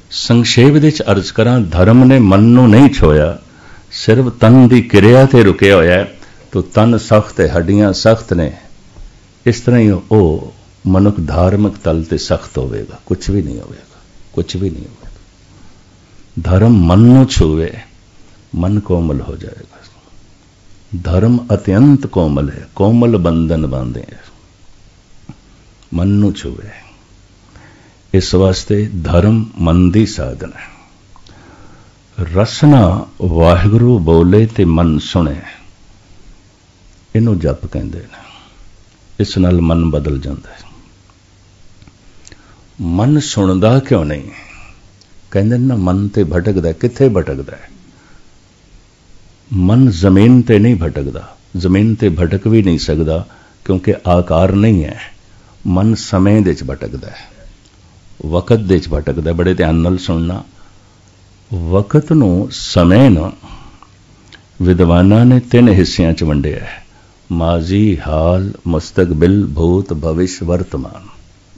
संक्षेप दे अर्ज करा, धर्म ने मन नूं नहीं छोया, सिर्फ तन की किरिया ते रुकिया होया। तो तन सख्त है, हड्डियां सख्त ने, इस तरह ही वो मनुख धार्मिक तल ते सख्त होवेगा, कुछ भी नहीं होवेगा, कुछ भी नहीं होवेगा। धर्म मन नूं छुए, मन कोमल हो जाएगा। धर्म अत्यंत कोमल है, कोमल बंधन बांधे है, मन नूं छुए। इस वास्ते धर्म मन दी साधन है। रसना वाहिगुरु बोले ते मन सुने, इनू जप कहंदे ने। इस नाल मन बदल जाता है। मन सुनदा क्यों नहीं? कहंदे ना मन ते भटकदा, किथे भटकदा है? मन जमीन ते नहीं भटकदा, जमीन ते भटक भी नहीं सकदा, क्योंकि आकार नहीं है। मन समय दे च भटकदा है, वकत दे च भटकदा है। बड़े ध्यान नाल सुनना, वकत नूं समय नूं विद्वानां ने 3 हिस्सियां च वंडिया है, माजी, हाल, मुस्तकबिल, भूत, भविष्य, वर्तमान।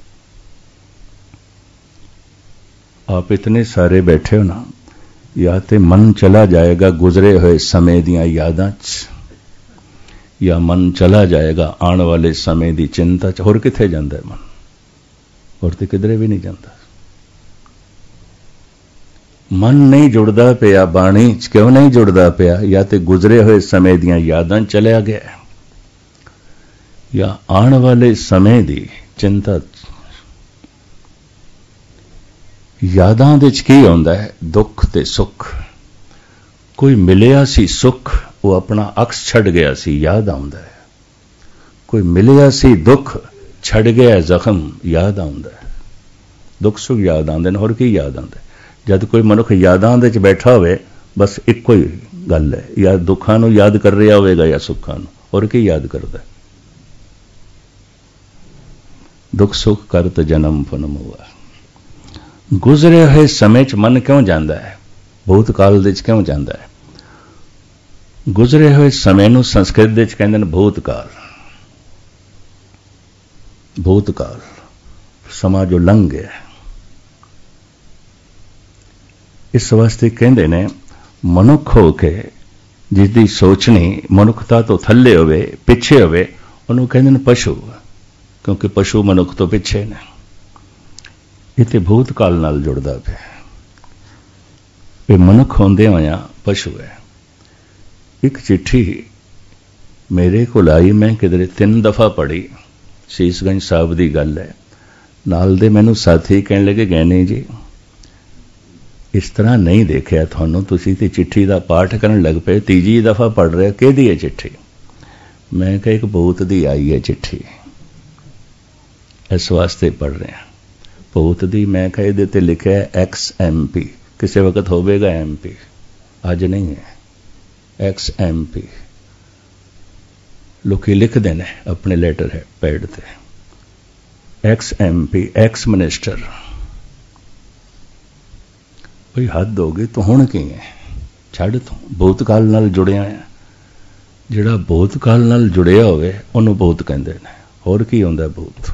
आप इतने सारे बैठे हो ना, या तो मन चला जाएगा गुजरे हुए समय दियां यादां च, या मन चला जाएगा आने वाले समय दी चिंता च। होर किथे जांदा है मन? होर ते किधरे भी नहीं जाता। मन नहीं जुड़दा पिया बाणी च, क्यों नहीं जुड़दा पिया? या तो गुजरे हुए समय दियां यादां चलिया गया, या आने वाले समय दी चिंता। यादां दे च की होंदा है? दुख ते सुख। कोई मिलिया सी सुख, वो अपना अक्स छड़ गया सी, याद आउंदा है। कोई मिलिया सी दुख, छड़ गया जख्म, याद आउंदा है। दुख सुख याद आउंदे ने, होर की याद आउंदा है? जद कोई मनुख यादां दे च बैठा होवे, बस इक्को ही गल है, या दुखां नूं याद कर रहा होवेगा या सुखां नूं। होर की याद करदा है? दुख सुख करत जन्म फनम हुआ। गुजरे हुए समय च मन क्यों जाता है? भूतकाल दे च क्यों जाता है? गुजरे हुए समय नूं संस्कृत दे च कहंदे ने भूतकाल। भूतकाल समा जो लंघ गया। इस वास्ते कहंदे ने मनुख हो के जिसदी सोचनी मनुखता तो थल्ले होवे, पिछे होवे, उन्होंने कहंदे ने पशु, क्योंकि पशु मनुख तो पिछे ने। इत्थे भूतकाल नाल जुड़दा पिया। ये मनुख होंदे होया पशु है। एक चिट्ठी मेरे को आई, मैं किधरे 3 दफा पढ़ी, शीशगंज साहब की गल है। नाल दे मैनू साथी कहने लगे, गैनी जी इस तरह नहीं देखा थानू, तुसीं ते चिट्ठी का पाठ करन लग पे, 3जी दफा पढ़ रहे, किहदी है चिट्ठी? मैं कहा एक भूत दी आई है चिट्ठी, इस वास्ते पढ़ रहे हैं। भूत दी, मैं कहा इहदे ते लिखा है XMP, किसी वक्त होवेगा MP, अज नहीं है XMP। लोग लिखते हैं अपने लेटर है पैड ते, XMP, एक्स मिनिस्टर। भाई हद हो गई, तो हुण की है? छड़ तू भूतकाल नाल जुड़िया है। जिहड़ा भूतकाल नाल जुड़िया होवे उहनूं भूत कहंदे ने। होर की हुंदा भूत?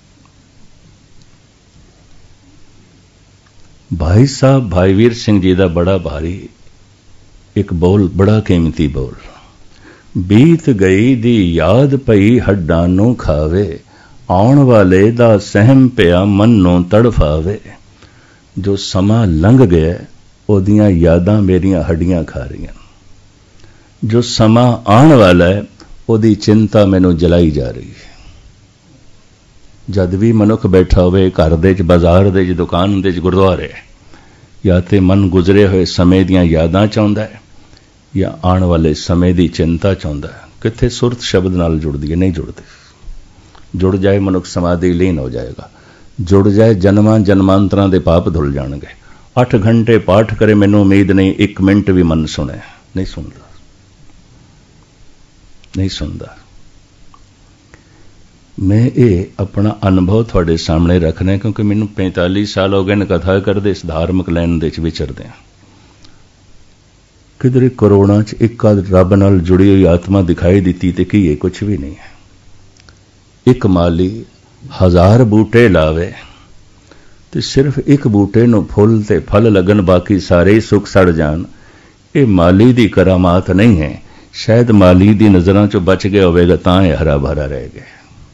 भाई साहब भाई वीर सिंह जी का बड़ा भारी एक बोल, बड़ा कीमती बोल, बीत गई दी याद पई हड्डां नूं खावे, आउण वाले दा सहम पिया मन नूं तड़फावे। जो समा लंघ गया ओदियां यादां मेरियां हड्डियां खा रहीआं। जो समा आउण वाला है ओदी चिंता मैनूं जलाई जा रही है। जद भी मनुख बैठा होवे घर दे च, बाजार दे च, दुकान दे च, गुरुद्वारे, या तो मन गुजरे हुए समय दियां यादां चाहुंदा है, या आने वाले समय की चिंता चाहुंदा है। कित्थे सुरत शब्द नाल जुड़दी है? नहीं जुड़दी। जुड़ जाए मनुख समाधि लीन हो जाएगा। जुड़ जाए जन्मां जन्मांतरां दे पाप धुल जाणगे। 8 घंटे पाठ करे, मैनूं उम्मीद नहीं 1 मिनट भी मन सुने, नहीं सुनदा, नहीं सुनदा। मैं ये अपना अनुभव थोड़े सामने रखना, क्योंकि मैनूं 45 साल हो गए ने कथा करदे, इस धार्मिक लैन दे विचरदे। किधरे कोरोना च एक रब नाल जुड़ी हुई आत्मा दिखाई दी तो की है? कुछ भी नहीं है। एक माली 1000 बूटे लावे ਤੇ ਸਿਰਫ ਇੱਕ ਬੂਟੇ ਨੂੰ ਫੁੱਲ ਤੇ ਫਲ ਲੱਗਣ, ਬਾਕੀ ਸਾਰੇ ਸੁੱਕ ਸੜ ਜਾਣ, ਇਹ ਮਾਲੀ ਦੀ ਕਰਾਮਾਤ ਨਹੀਂ ਹੈ। ਸ਼ਾਇਦ ਮਾਲੀ ਦੀ ਨਜ਼ਰਾਂ ਚੋਂ ਬਚ ਗਿਆ ਹੋਵੇਗਾ ਤਾਂ ਇਹ ਹਰਾ ਭਰਾ ਰਹਿ ਗਿਆ।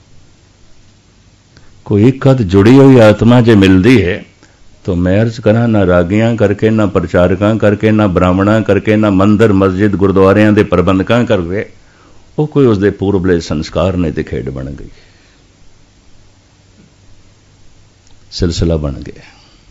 कोई एक कद जुड़ी हुई आत्मा जो मिलती है तो मैं अर्ज करा, ना रागियां करके, ना प्रचारकां करके, ना ब्राह्मणां करके, ना मंदिर मस्जिद गुरुद्वारियां दे प्रबंधकां करके, वो कोई उसके पूर्वले संस्कार ने ते खेड बन गई, सिलसिला बन गया।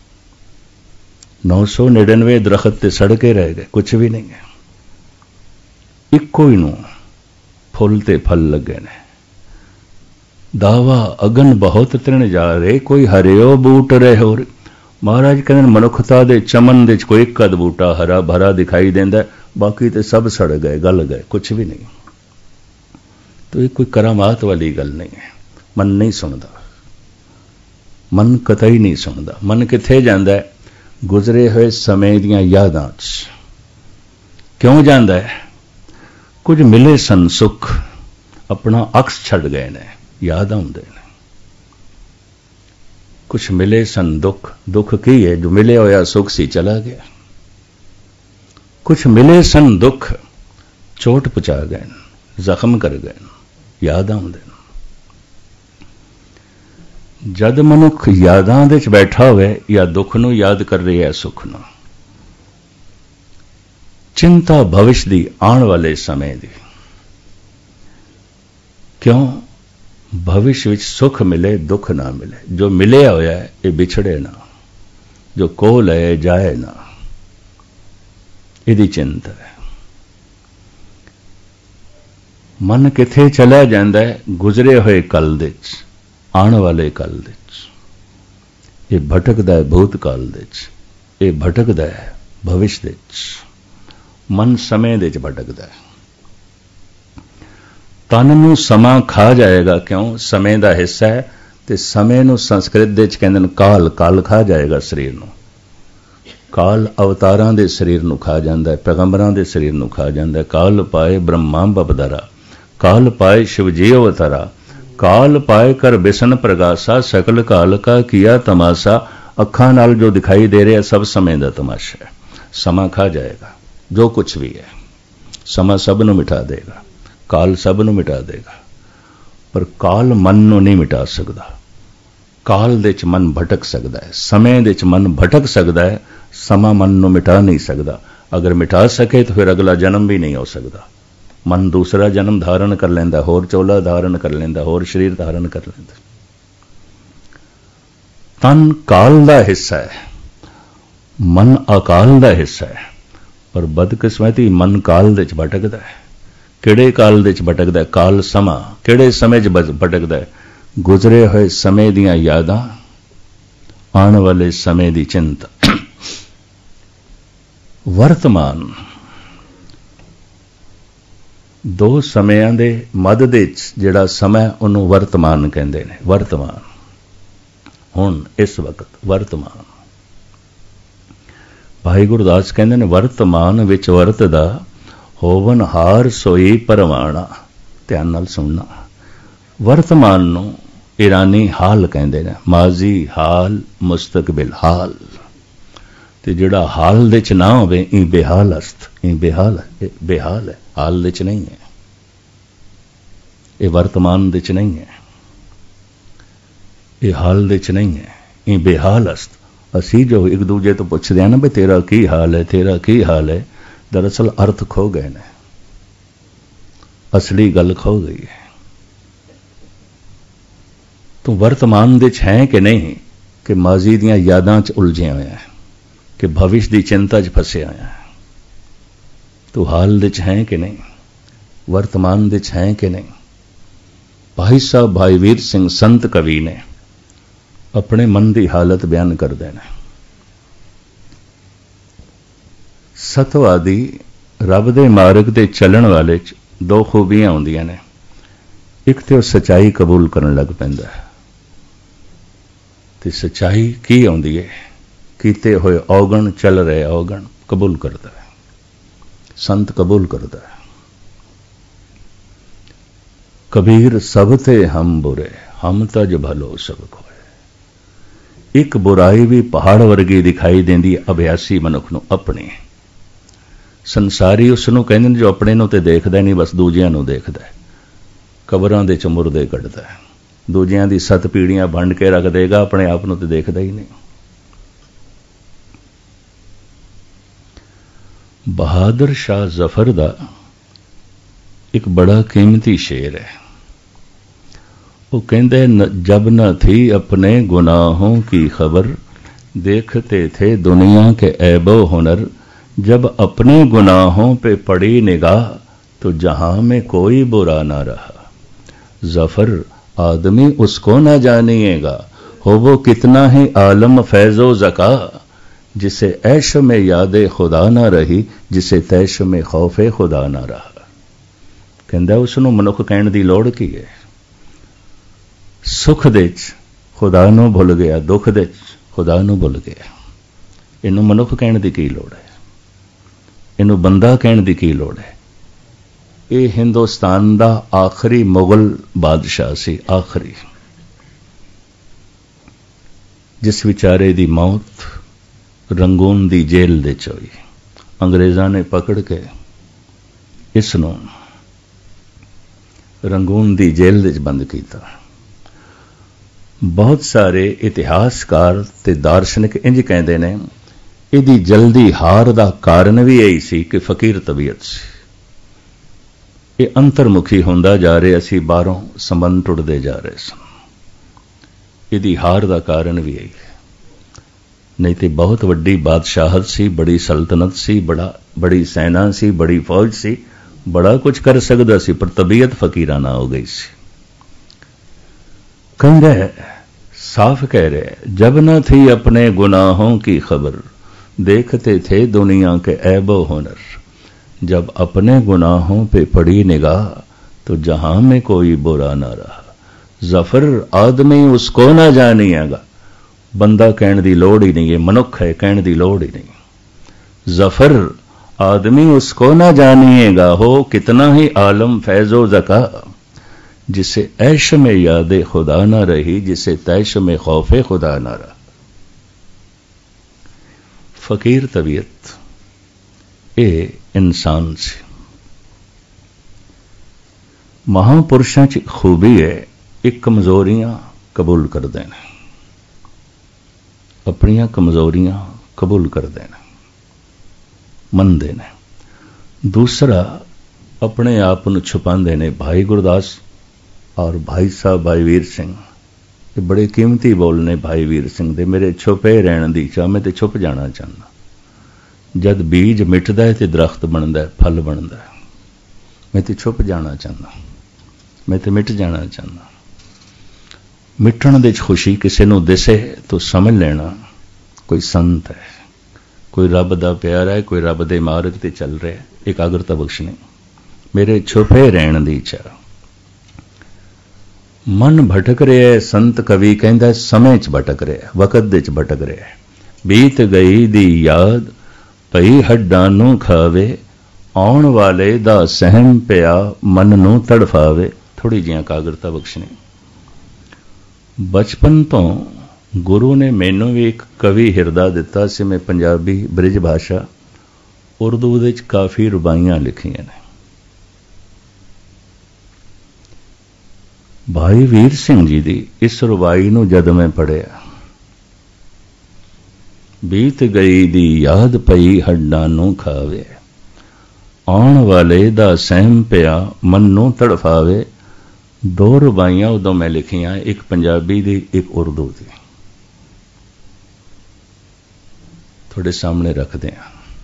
999 दरखत ते सड़ के रह गए, कुछ भी नहीं है। इक्को ही नूं फुल ते फल लगे ने। दावा अगन बहुत तृण जा रहे, कोई हरियो बूट रहे हो। महाराज कहते मनुखता दे चमन दे कोई एक अद बूटा हरा भरा दिखाई देंदा, बाकी तो सब सड़ गए, गल गए, कुछ भी नहीं। तो ये कोई करामात वाली गल नहीं है। मन नहीं सुनता, मन कतई नहीं सुनता। मन किथे जांदा है? गुजरे हुए समय दियां यादां च। क्यों जांदा है? कुछ मिले सन सुख, अपना अक्स छड़ गए ने, याद आउंदे ने। कुछ मिले सन दुख, दुख की है? जो मिले होया सुख सी चला गया। कुछ मिले सन दुख, चोट पहुंचा गए, जख्म कर गए, याद आउंदे ने। जद मनुख यादां दे च बैठा होवे, या दुख नूं याद कर रहा है सुख नूं, चिंता भविष्य दी, आने वाले समय दी। क्यों? भविष्य विच सुख मिले, दुख ना मिले। जो मिले होया है ये बिछड़े ना, जो कोल है जाए ना, इहदी चिंता है। मन किथे चला जांदा है? गुजरे हुए कल दे च, आने वाले कल दे च। ये भटकदा है भूतकाल दे च, ये भटकदा है भविष्य दे च। मन समय दे च भटकदा है। तन नूं समा खा जाएगा। क्यों? समय का हिस्सा है। तो समय नूं संस्कृत दे कहंदे ने काल, काल खा जाएगा शरीर नूं। काल अवतारां दे शरीर नूं खा जांदा है, पैगंबरां दे शरीर नूं खा जांदा है। काल पाए ब्रह्मा बपदरा, काल पाए शिवजी अवतारा, काल पाए कर बिसन प्रगासा, सकल काल का किया तमाशा। अखां नाल जो दिखाई दे रहा सब समय का तमाशा है। समा खा जाएगा जो कुछ भी है। समा सब नूं मिटा देगा, काल सब नूं मिटा देगा, पर काल मन नूं नहीं मिटा सकदा। काल दे च मन भटक सकदा है, समय दे च मन भटक सकदा है, समा मन नूं मिटा नहीं सकदा। अगर मिटा सके तो फिर अगला जन्म भी नहीं हो सकदा। मन दूसरा जन्म धारण कर लेंदा, होर चोला धारण कर लेंदा, होर शरीर धारण कर लेंदा। तन काल दा हिस्सा है, मन अकाल दा हिस्सा है, पर बदकिस्मती मन काल दे च भटकदा है। किहड़े काल दे च भटकदा है? काल समा। किहड़े समय च भटकदा है? गुजरे हुए समय दियां यादां, आने वाले समय दी चिंता। वर्तमान दो समयां दे मध दे जिहड़ा समय उहनूं वर्तमान कहंदे ने। वर्तमान हुण इस वक्त वर्तमान। भाई गुरदास कहंदे ने वर्तमान विच वरतदा होवन हार सोई परवाना। ध्यान नाल सुनना। वर्तमान नूं ईरानी हाल कहंदे ने। माजी हाल, मुस्तकबिल हाल। ते जिहड़ा हाल दे च ना होवे ई बेहाल अस्त, ई बेहाल है, बेहाल है, हाल दे च नहीं है। ये वर्तमान दे च नहीं है, ये हाल दे च नहीं है, ये बेहाल अस्त। असी जो एक दूजे तो पुछदे हैं ना भी तेरा की हाल है, तेरा की हाल है, दरअसल अर्थ खो गए ने, असली गल खो गई है। तो वर्तमान दे च है कि नहीं कि माजी दियां यादां च उलझिया होया है, कि भविष्य की चिंता च फसिया होया है। तो हाल दे च है कि नहीं, वर्तमान दे च है कि नहीं। भाई साहब भाई वीर सिंह संत कवि ने अपने मन की हालत बयान कर देना। सतवादी रब दे मार्ग ते चलण वाले च दो खूबियां आउंदियां ने। एक तो सच्चाई कबूल करन लग पैंदा है, ते सच्चाई की आउंदी है, कीते होए औगण चल रहे औगण कबूल करता है, संत कबूल करता है। कबीर सब थे हम बुरे, हम तज भलो सब खोए। एक बुराई भी पहाड़ वर्गी दिखाई देंदी अभ्यासी मनुख नूं अपनी। संसारी उसनूं कहंदे ने जो अपने नूं ते देखदा नहीं, बस दूजियां नूं देखदा है, कबरां दे च मुरदे कढदा है, दूजियां दी 7 पीढ़ियां वंड के रख देगा, अपने आप नूं ते देखदा ही नहीं। बहादुर शाह जफर दा एक बड़ा कीमती शेर है। वो कहते जब न थी अपने गुनाहों की खबर, देखते थे दुनिया के ऐबो हुनर, जब अपने गुनाहों पे पड़ी निगाह, तो जहां में कोई बुरा ना रहा। जफर आदमी उसको ना जानिएगा, हो वो कितना ही आलम फैजो ज़का, जिसे ऐश में यादे खुदा ना रही, जिसे तैश में खौफे खुदा ना रहा। कहंदा उसनूं मनुख कहण दी लोड़ की है। सुख दे च खुदा नूं भुल गया, दुख दे च खुदा नूं भुल गया। इनू मनुख कहण दी की लोड़ है, इनू बंदा कहण दी की लोड़ है। ये हिंदुस्तान दा आखिरी मुगल बादशाह सी, आखिरी, जिस विचारे दी मौत रंगून दी जेल दे च होई। अंग्रेज़ां ने पकड़ के इसनूं रंगून दी जेल दे च बंद कीता। बहुत सारे इतिहासकार ते दार्शनिक इंज कहते हैं, इहदी जल्दी हार दा कारण भी यही सी कि फकीर तबीयत सी। ये अंतर्मुखी होंदा जा रहा सी, बाहरों संबंध टुटदे जा रहे सन। इहदी हार दा कारण भी यही है, नहीं तो बहुत वड्डी बादशाहत सी, बड़ी सल्तनत सी, बड़ी सेना सी, बड़ी फौज सी, बड़ा कुछ कर सकदा सी, पर तबीयत फकीराना हो गई सी। कह रहे साफ कह रहे, जब न थी अपने गुनाहों की खबर, देखते थे दुनिया के ऐबो हुनर, जब अपने गुनाहों पे पड़ी निगाह, तो जहां में कोई बुरा ना रहा। जफर आदमी उसको ना जानिएगा, बंदा कहण दी लोड़ ही नहीं है, मनुख है कहण दी लोड़ ही नहीं। जफर आदमी उसको ना जानिएगा, हो कितना ही आलम फैजो ज़का, जिसे ऐश में यादे खुदा ना रही, जिसे तैश में खौफे खुदा ना रहा। फकीर तबीयत ए इंसान से महापुरुषों की खूबी है, एक कमजोरियां कबूल कर देना, अपनियां कमजोरियां कबूल कर देना, मन देना। दूसरा अपने आप को छुपाते ने। भाई गुरदास और भाई साहब भाई वीर सिंह, ये बड़े कीमती बोल ने भाई वीर सिंह दे। मेरे छुपे रहने दी चाह, मैं तो छुप जाना चाहना। जद बीज मिटदा है तो दरख्त बनता है, फल बनता है। मैं तो छुप जाना चाहना, मैं तो मिट जाना चाहना। मिटण दे खुशी किसी नूं दिसे तो समझ लेना कोई संत है, कोई रब दा प्यारा है, कोई रब दे मार्ग ते चल रहा है। एकाग्रता बख्शनी। मेरे छुपे रहने दी चाह। मन भटक रहा है, संत कवि कहंदा समय च भटक रहा है, वकत दे च भटक रहा है। बीत गई दी याद पई हड्डां नूं खावे, आउण वाले दा सहम पिया मन नूं तड़फावे। थोड़ी जी एकाग्रता बख्शनी। बचपन तो गुरु ने मैनू भी एक कवि हिरदा दिता सी। मैं पंजाबी ब्रिज भाषा उर्दू दे च काफ़ी रुबाइयां लिखियां ने। भाई वीर सिंह जी दी इस रुबाई नूं जद मैं पढ़िया, बीत गई दी याद पई हड्डां नूं खावे, आउण वाले दा सहम पिया मन नूं तड़फावे। 2 रुबाइयां उदों मैं लिखियां, एक पंजाबी दी एक उर्दू दी। थोड़े सामने रखते हैं।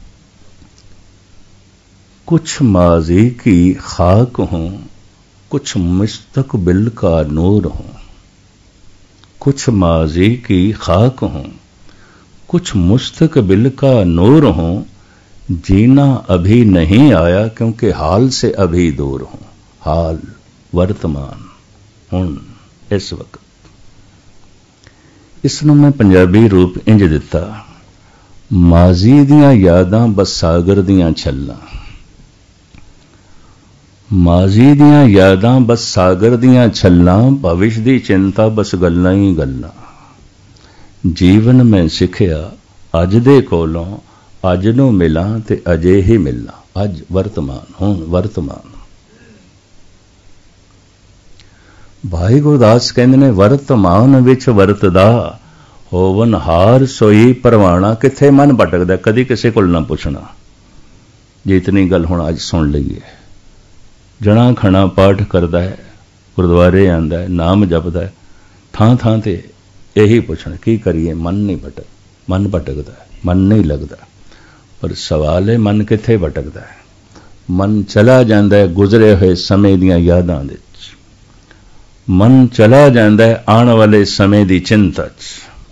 कुछ माजी की खाक हूं, कुछ मुस्तकबिल का नूर हूं। कुछ माजी की खाक हूं, कुछ मुस्तकबिल का नूर हूं। जीना अभी नहीं आया क्योंकि हाल से अभी दूर हूं। हाल वर्तमान हुण इस वक्त। इसनूं मैं पंजाबी रूप इंज दिता, माजी दियां यादां बस सागर दियां छल्लां। माजी दियां यादां बस सागर दियां छल्लां, भविष्य दी चिंता बस गल्लां ही गल्लां। जीवन में सिखिया अज दे कोलों, अज नूं मिलां ते अजे ही मिलना। अज वर्तमान, हुण वर्तमान। भाई गुरदास कहंदे ने वर्तमान विच वरतदा, होवन हार सोई परवाना। किथे मन भटकदा, कदी किसी कोल ना पुछना। जे इतनी गल हुण अज सुन लईए। जणा खणा पाठ करदा है, गुरुद्वारे आंदा है, नाम जपदा है, थां थां ते यही पुछना की करिए। मन नहीं मन भटकदा है, मन नहीं लगदा। पर सवाल है मन किथे भटकदा है? मन चला जांदा है गुजरे हुए समय दीयां यादां दे विच, मन चला जांदा है आने वाले समय दी चिंता च।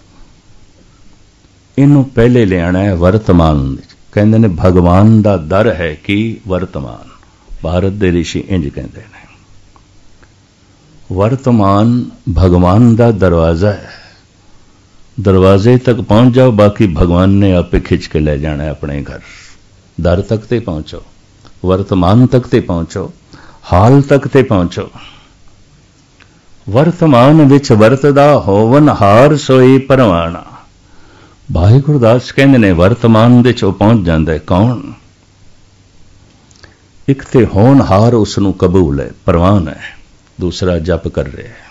इनू पहले लियाना है वर्तमान। कहंदे ने भगवान दा दर है कि वर्तमान। भारत दे ऋषि इंज कहंदे ने वर्तमान भगवान दा दरवाजा है। दरवाजे तक पहुंच जाओ, बाकी भगवान ने आपे खिंच के ले जाना है अपने घर। दर तक ते पहुंचो, वर्तमान तक ते पहुंचो, हाल तक ते पहुंचो। वर्तमान विच वरतदा, होवन हार सोई परवाना। भाई गुरदास कहंदे ने वर्तमान दे चो पहुंच जांदा है कौन? एक ते होनहार उसनू कबूल है, परवान है। दूसरा जप कर रहे है।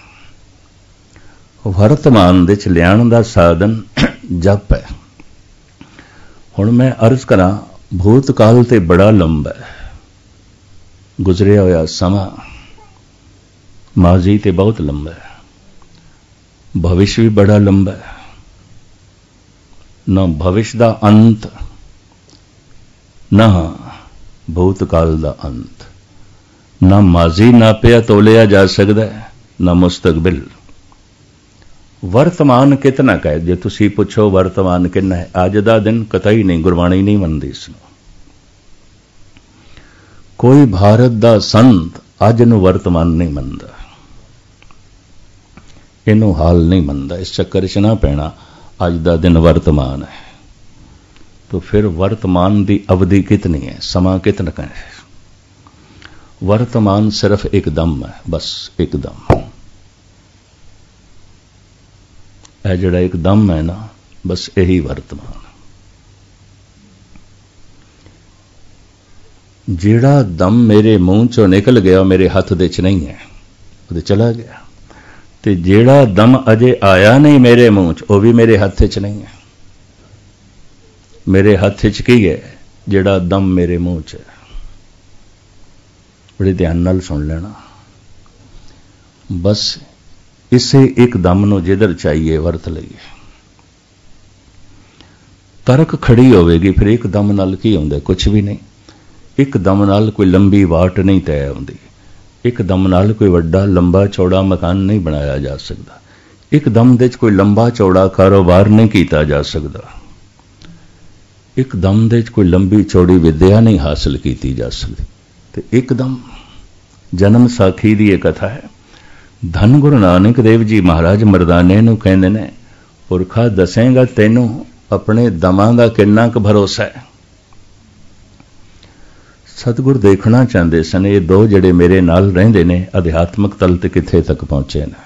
वर्तमान दे च लियाण दा साधन जप है। हुण मैं अर्ज करा, भूतकाल ते बड़ा लंबा है, गुजरिया होया समा माजी ते बहुत लंबा है, भविष्य भी बड़ा लंबा है। न भविष्य दा अंत, न भूतकाल दा अंत। ना माजी नापिया तोलिया जा सकता है, ना मुस्तकबिल। वर्तमान कितना कहे? जे तुसी पुछो वर्तमान कितना है, अज दा दिन कतई नहीं, गुरबाणी नहीं मनदी इसनूं। कोई भारत दा संत अज नूं वर्तमान नहीं मनदा, इनू हाल नहीं मनदा। इस चक्कर च ना पैना, अज दा दिन वर्तमान है। तो फिर वर्तमान दी अवधि कितनी है, समा कितना का है? वर्तमान सिर्फ एक दम है, बस एक दम। यह जड़ा एक दम है ना, बस यही वर्तमान। जेड़ा दम मेरे मुंह चो निकल गया मेरे हथ दे च नहीं है, वो चला गया। ते जेड़ा दम अजे आया नहीं मेरे मुंह च, वो भी मेरे हथ च नहीं है। मेरे हथ च की है? जेड़ा दम मेरे मुंह च है। बड़े ध्यान नाल सुन लेना। बस इसे एक दम नूं जिधर चाहिए वरत लईए। तरक खड़ी होवेगी, फिर एक दम नाल की होंदा? कुछ भी नहीं। एक दम नाल कोई लंबी वाट नहीं तय होंदी। एक दम नाल कोई वड्डा लंबा चौड़ा मकान नहीं बनाया जा सकता। एक दम दे कोई लंबा चौड़ा कारोबार नहीं किया जा सकता। एक दम दे कोई लंबी चौड़ी विद्या नहीं हासिल की जा सकती। तो एकदम जन्म साखी दी कथा है। धन गुरु नानक देव जी महाराज मरदाने नूं कहंदे ने, पुरखा दसेगा तैनूं अपने दमां दा किन्ना क भरोसा है। सतगुर देखना चाहते सन ये दो जड़े मेरे नाल रहिंदे ने अध्यात्मक तल ते किथे तक पहुंचे ने।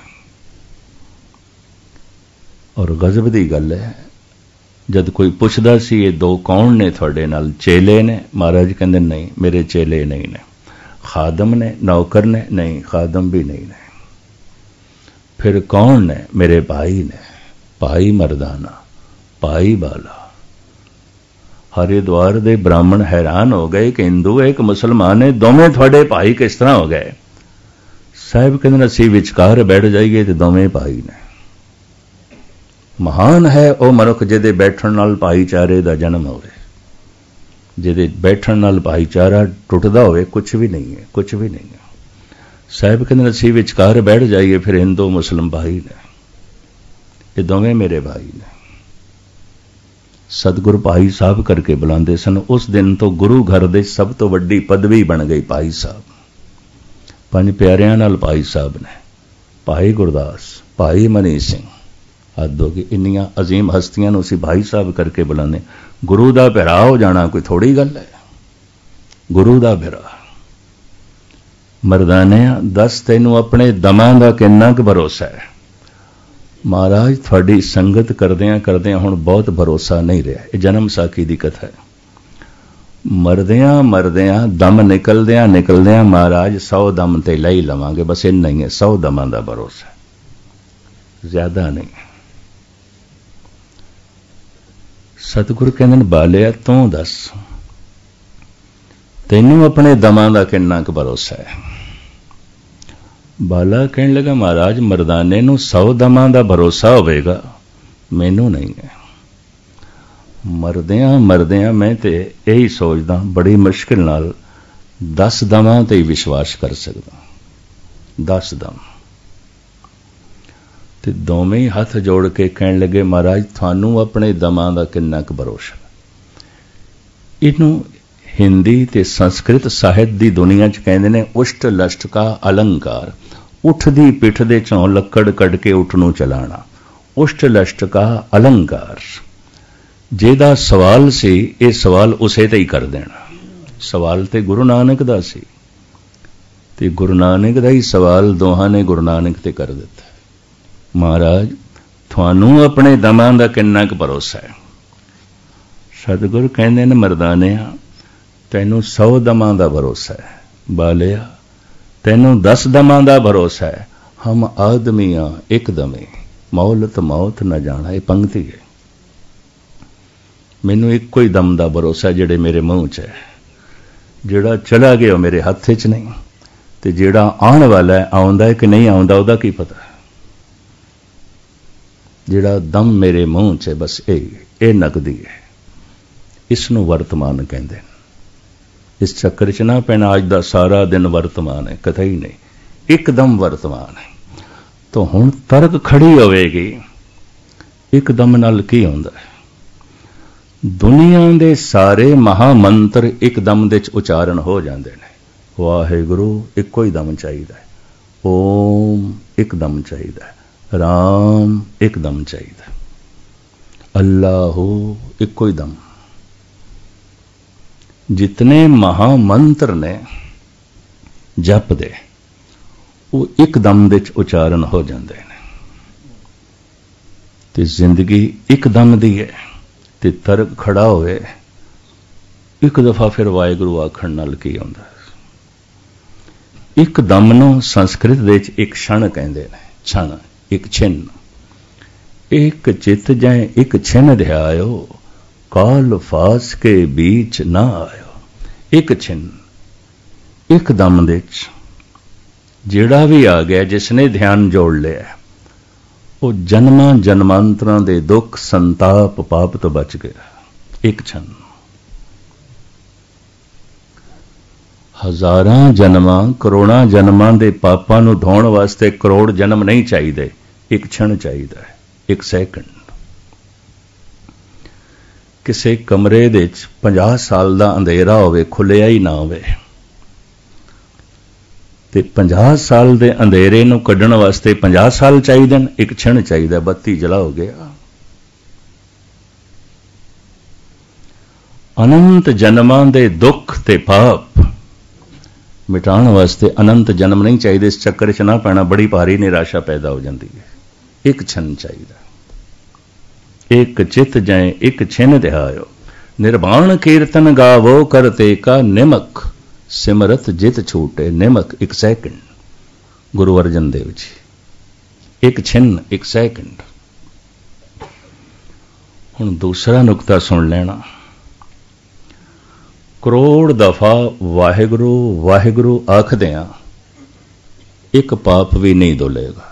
और गजब दी गल है, जद कोई पुछदा सी ये दो कौन ने तुहाडे नाल? चेले ने? महाराज कहंदे नहीं, मेरे चेले नहीं ने। खादम ने? नौकर ने? नहीं, खादम भी नहीं ने। फिर कौन ने? मेरे भाई ने। भाई मरदाना, भाई बाला। हरिद्वार दे ब्राह्मण हैरान हो गए कि हिंदू एक मुसलमान है, दोवें थोड़े भाई किस तरह हो गए? साहब कहते असीं विचकार बैठ जाइए तो दोवें भाई ने। महान है वह मनुख जिहदे बैठण नाल भाईचारे दा जन्म होवे। जिहदे बैठण नाल भाईचारा टुटदा होवे कुछ भी नहीं है, कुछ भी नहीं है। साहब कहते असीं विचकार बैठ जाइए फिर हिंदू मुसलम भाई ने, ये दोवें मेरे भाई ने। सतगुरु भाई साहब करके बुलाते सन। उस दिन तो गुरु घर दे सब तो वड्डी पदवी बन गई भाई साहब। पंज प्यारियां नाल भाई साहब ने, भाई गुरदास, भाई मनी सिंह, हद हो गई। इन्नियां अजीम हस्तियां नूं असीं भाई साहब करके बुलाने। गुरु दा भरा हो जाना कोई थोड़ी गल है। गुरु दा भरा। मरदाने दस तैनूं अपने दमां दा किन्ना क भरोसा है? महाराज थोड़ी संगत करदियां करदियां हुण बहुत भरोसा नहीं रहा। ये जन्म साखी की कथा है। मरदियां मरदियां दम निकलदियां निकलदियां महाराज 100 दम ते ले ही लवांगे, बस इन्ना ही है, 100 दमां दा भरोसा, ज्यादा नहीं। सतगुरु कहंदे ने बालिया तू दस तैनू अपने दमां दा किन्ना क भरोसा है। बाला कहने लगा महाराज मरदाने नूं 100 दमां दा भरोसा होवेगा, मैनू नहीं है। मरदियां मरदियां मैं ते यही सोचदा बड़ी मुश्किल नाल 10 दमां ते ही विश्वास कर सकदा, 10 दम। ते दोवें ही हथ जोड़ के कहने लगे महाराज थानू अपने दमां दा किन्ना क भरोसा। इनू हिंदी ते संस्कृत साहित्य की दुनिया च कहंदे ने उष्ट लष्ट का अलंकार। उठदी पिठ दे चों लक्कड़ कड़ के उठ नूं चलाना, उष्ट लष्ट का अलंकार। जेदा सवाल सी ये सवाल उसे ते ही कर देना। सवाल ते गुरु नानक दा सी ते गुरु नानक दा ही सवाल दोहां ने गुरु नानक ते कर दिता। महाराज थानू अपने दमां दा किन्ना क भरोसा है। सतगुरु कहंदे ने मरदाने तैनू 100 दमां दा भरोसा है। बालिया तैनू 10 दमां दा भरोसा है। हम आदमियां एकदमे मौलत मौत न जाना। ये पंक्ति है। मैनू इक्को ही दम दा भरोसा जेड़े मेरे मुंह च है। जेड़ा चला गया मेरे हथ च नहीं, ते जेड़ा आने वाला है आउंदा है कि नहीं आउंदा ओदा की पता। जेड़ा दम मेरे मुंह च है बस ये नकदी है। इसनू वर्तमान कहंदे ने। इस चक्कर च ना पैना अज दा सारा दिन वर्तमान है, कथा ही नहीं, एकदम वर्तमान है। तो हुण तर्क खड़ी होवेगी एकदम नाल की हुंदा है। दुनिया दे सारे महामंत्र एकदम दे उचारण हो जाते हैं। वाहिगुरु इको ही दम चाहिए, ओम एकदम चाहिए, राम एकदम चाहिए, अल्लाहु इको ही दम। जितने महामंत्र ने जप दे वो एकदम दे उचारण हो जाते हैं। ते जिंदगी एकदम दी है। ते तर्क खड़ा होए एक दफा फिर वाहिगुरु आखण नाल की आउंदा। एक दम नूं संस्कृत दे विच एक क्षण कहंदे ने। क्षण एक छिन्न। एक चित जै एक छिन्न ध्यायो, काल फास के बीच ना आयो। एक छिन्न एक दम दे विच जेड़ा भी आ गया, जिसने ध्यान जोड़ लिया वो जन्मां जन्मांतरां दे दुख संताप पाप तो बच गया। एक क्षण। हजारां जन्मां करोड़ां जन्मां दे पापां नूं धोण वास्ते करोड़ जन्म नहीं चाहिए, एक क्षण चाहिए, एक सैकंड। किसी कमरे दे 50 साल दा अंधेरा होवे, खुलिया ही ना होवे, ते 50 साल दे अंधेरे नूं कड्ढण वास्ते 50 साल चाहिए, एक क्षण चाहिए, बत्ती जला हो गया। अनंत जन्मां दे दुख ते पाप मिटाण वास्ते अनंत जन्म नहीं चाहिए। इस चक्कर च ना पैना, बड़ी भारी निराशा पैदा हो जाती है। एक क्षण चाहिए। एक चित जाए एक छिन ध्यायो, निर्वाण कीर्तन गावो करते का निमक, सिमरत जित छूटे निमक। एक सैकंड। गुरु अर्जन देव जी। एक छिन्न एक सैकंड। हुण दूसरा नुकता सुन लेना। करोड़ दफा वाहिगुरु वाहिगुरु आखदियां एक पाप भी नहीं धुलेगा।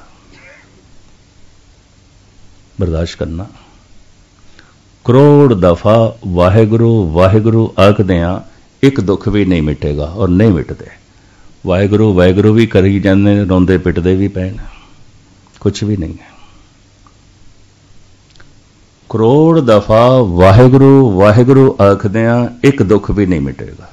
बर्दाश्त करना। करोड़ दफा वाहिगुरु वाहिगुरु आखदियां एक दुख भी नहीं मिटेगा, और नहीं मिटते। वाहिगुरु वाहिगुरु भी करी जाते, रोंदे पिटदे भी पैन, कुछ भी नहीं है। करोड़ दफा वाहिगुरु वाहिगुरु आखदियां एक दुख भी नहीं मिटेगा।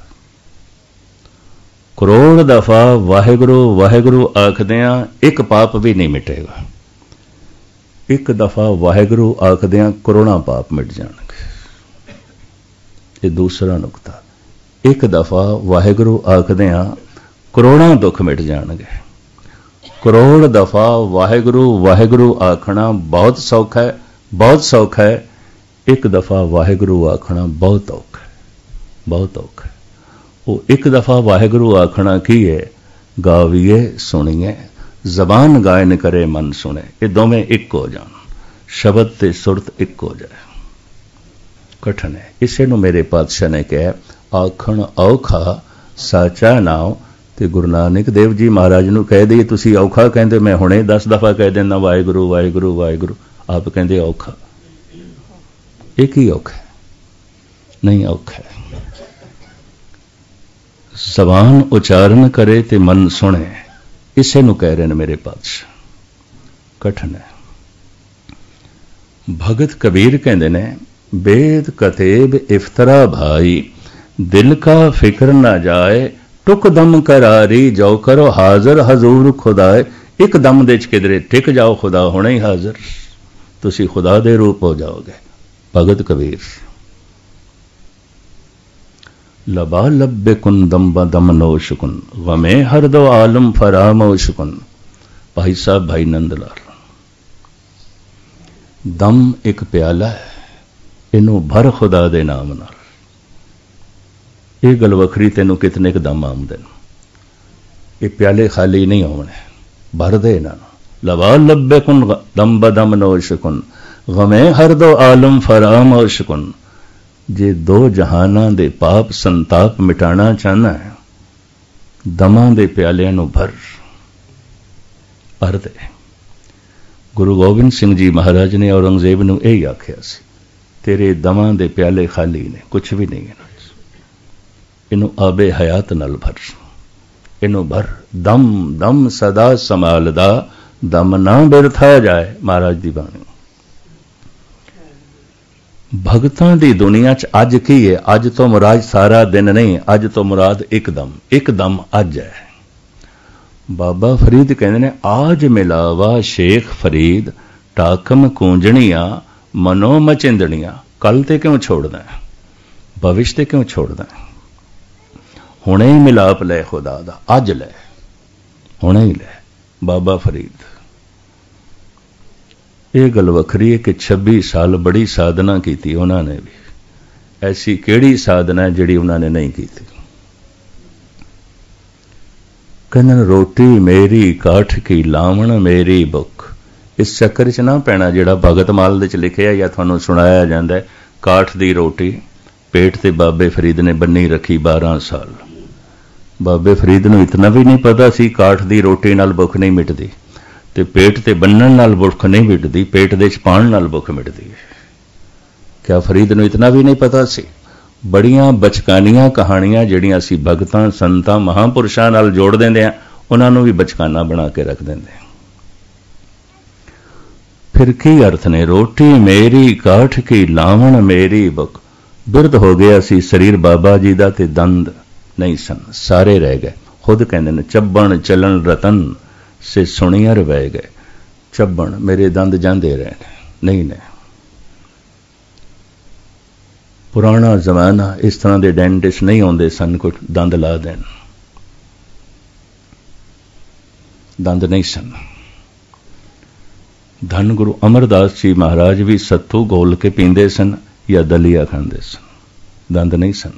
करोड़ दफा वाहिगुरु वाहिगुरु आखदियां एक पाप भी नहीं मिटेगा। एक दफा वाहिगुरु आखदियां करोड़ां पाप मिट जाणगे। ये दूसरा नुकता। एक दफा वाहिगुरु आखदियां करोड़ां दुख मिट जाणगे। करोड़ दफा वाहेगुरु वाहेगुरु आखना बहुत सौखा है, बहुत सौखा है। एक दफा वाहेगुरु आखना बहुत औखा है, बहुत औखा है। वो एक दफा वाहेगुरु आखना की है, गावीए सुनिए जबान गायन करे मन सुने, ये दोवें एक हो जान, शब्द ते सुरत एक हो जाए, कठिन है। इसे नूं मेरे पातशाह ने कहा आखण औखा साचा नाम। ते गुरु नानक देव जी महाराज नूं कह दईए तुसीं औखा कहंदे, मैं हुणे 10 दफा कह देना वाहिगुरू वाहिगुरू वाहिगुरू, आप कहंदे औखा। एक ही औखा है, नहीं औखा है। जबान उचारण करे ते मन सुने, इसे नूं कह रहे हैं मेरे पातशाह, कठिन है। भगत कबीर कहंदे ने बेद कतेब इफ्तरा भाई, दिल का फिक्र ना जाए, टुक दम करारी जाओ करो हाजिर हजूर खुदाए। एक दम दे किधरे टिक जाओ, खुदा होना ही हाजिर, तुसी खुदा दे रूप हो जाओगे। भगत कबीर। लबा लब्बे कुन दम बदम नोशकुन, गमे हर दो आलम फरामोशकुन। भाई साहब भाई नंदलाल, दम एक प्याला है, इनू भर खुदा दे नाम नाल। ये गल वखरी, तेनों कितने क दम आमदे, ये प्याले खाली नहीं होने, भर दे ना। लबा लब्बे कुन दम बदम नोशकुन, गमे हर दो आलम फराम ओशकुन। जे दो जहाना दे पाप संताप मिटाना चाहना है, दमा दे प्यालियां नूं भर दे। गुरु गोबिंद सिंह जी महाराज ने औरंगजेब नूं यही आख्या सी, तेरे दमा दे प्याले खाली ने, कुछ भी नहीं है, इनू आबे हयात नल भर, इनू भर। दम दम सदा संभालदा, दम ना बिरथा जाए, महाराज दी बाणी। भगतां दी दुनिया च अज की है, अज तो मुराद सारा दिन नहीं, अज तो मुराद एक दम अज है। बाबा फरीद कहते ने आज मिलावा शेख फरीद, टाकम कूंजणियां मनो मचिंदणियां। कल ते क्यों छोड़दा है, भविष्य ते क्यों छोड़दा है? हुणे ही मिलाप ले खुदा दा, अज ले, हुणे ही ले। बाबा फरीद। ये गल वखरी है कि 26 साल बड़ी साधना की थी उन्होंने भी, ऐसी केड़ी साधना है जिहड़ी उन्होंने नहीं की थी। कहने रोटी मेरी काठ की लावण मेरी बुख। इस चक्कर च ना पैना जिहड़ा भगत माल दे च लिखिया या तुहानूं सुनाया जांदा है। काठ दी रोटी पेट ते बाबे फरीद ने बन्नी रखी 12 साल। बाबे फरीद नूं इतना भी नहीं पता सी काठ दी रोटी नाल भुख नहीं मिटदी, ते पेट ते बन्नण नाल भुख नहीं मिटदी, पेट दे च पाण नाल भुख मिटदी है। क्या फरीद नूं इतना भी नहीं पता सी? बड़ियां बचकानियां कहानियां जिहड़ियां असीं भगतां संतां महापुरुषां नाल जोड़ दिंदे आ, उन्हां नूं भी बचकाना बना के रख दिंदे। फिर की अर्थ ने रोटी मेरी काठ की लावण मेरी बुख। बिरध हो गया सी शरीर बाबा जी दा, ते दंद नहीं सन, सारे रह गए। खुद कहंदे ने चब्बण चलन रतन से सुनियर वह गए। चब्बण मेरे दंद जांदे रहे नहीं ने। पुराना जमाना इस तरह के डेंटिस्ट नहीं आते सन, कुछ दंद ला देन, दंद नहीं सन। धन गुरु अमरदास जी महाराज भी सत्तू घोल के पींदे सन या दलिया खांदे सन, दंद नहीं सन।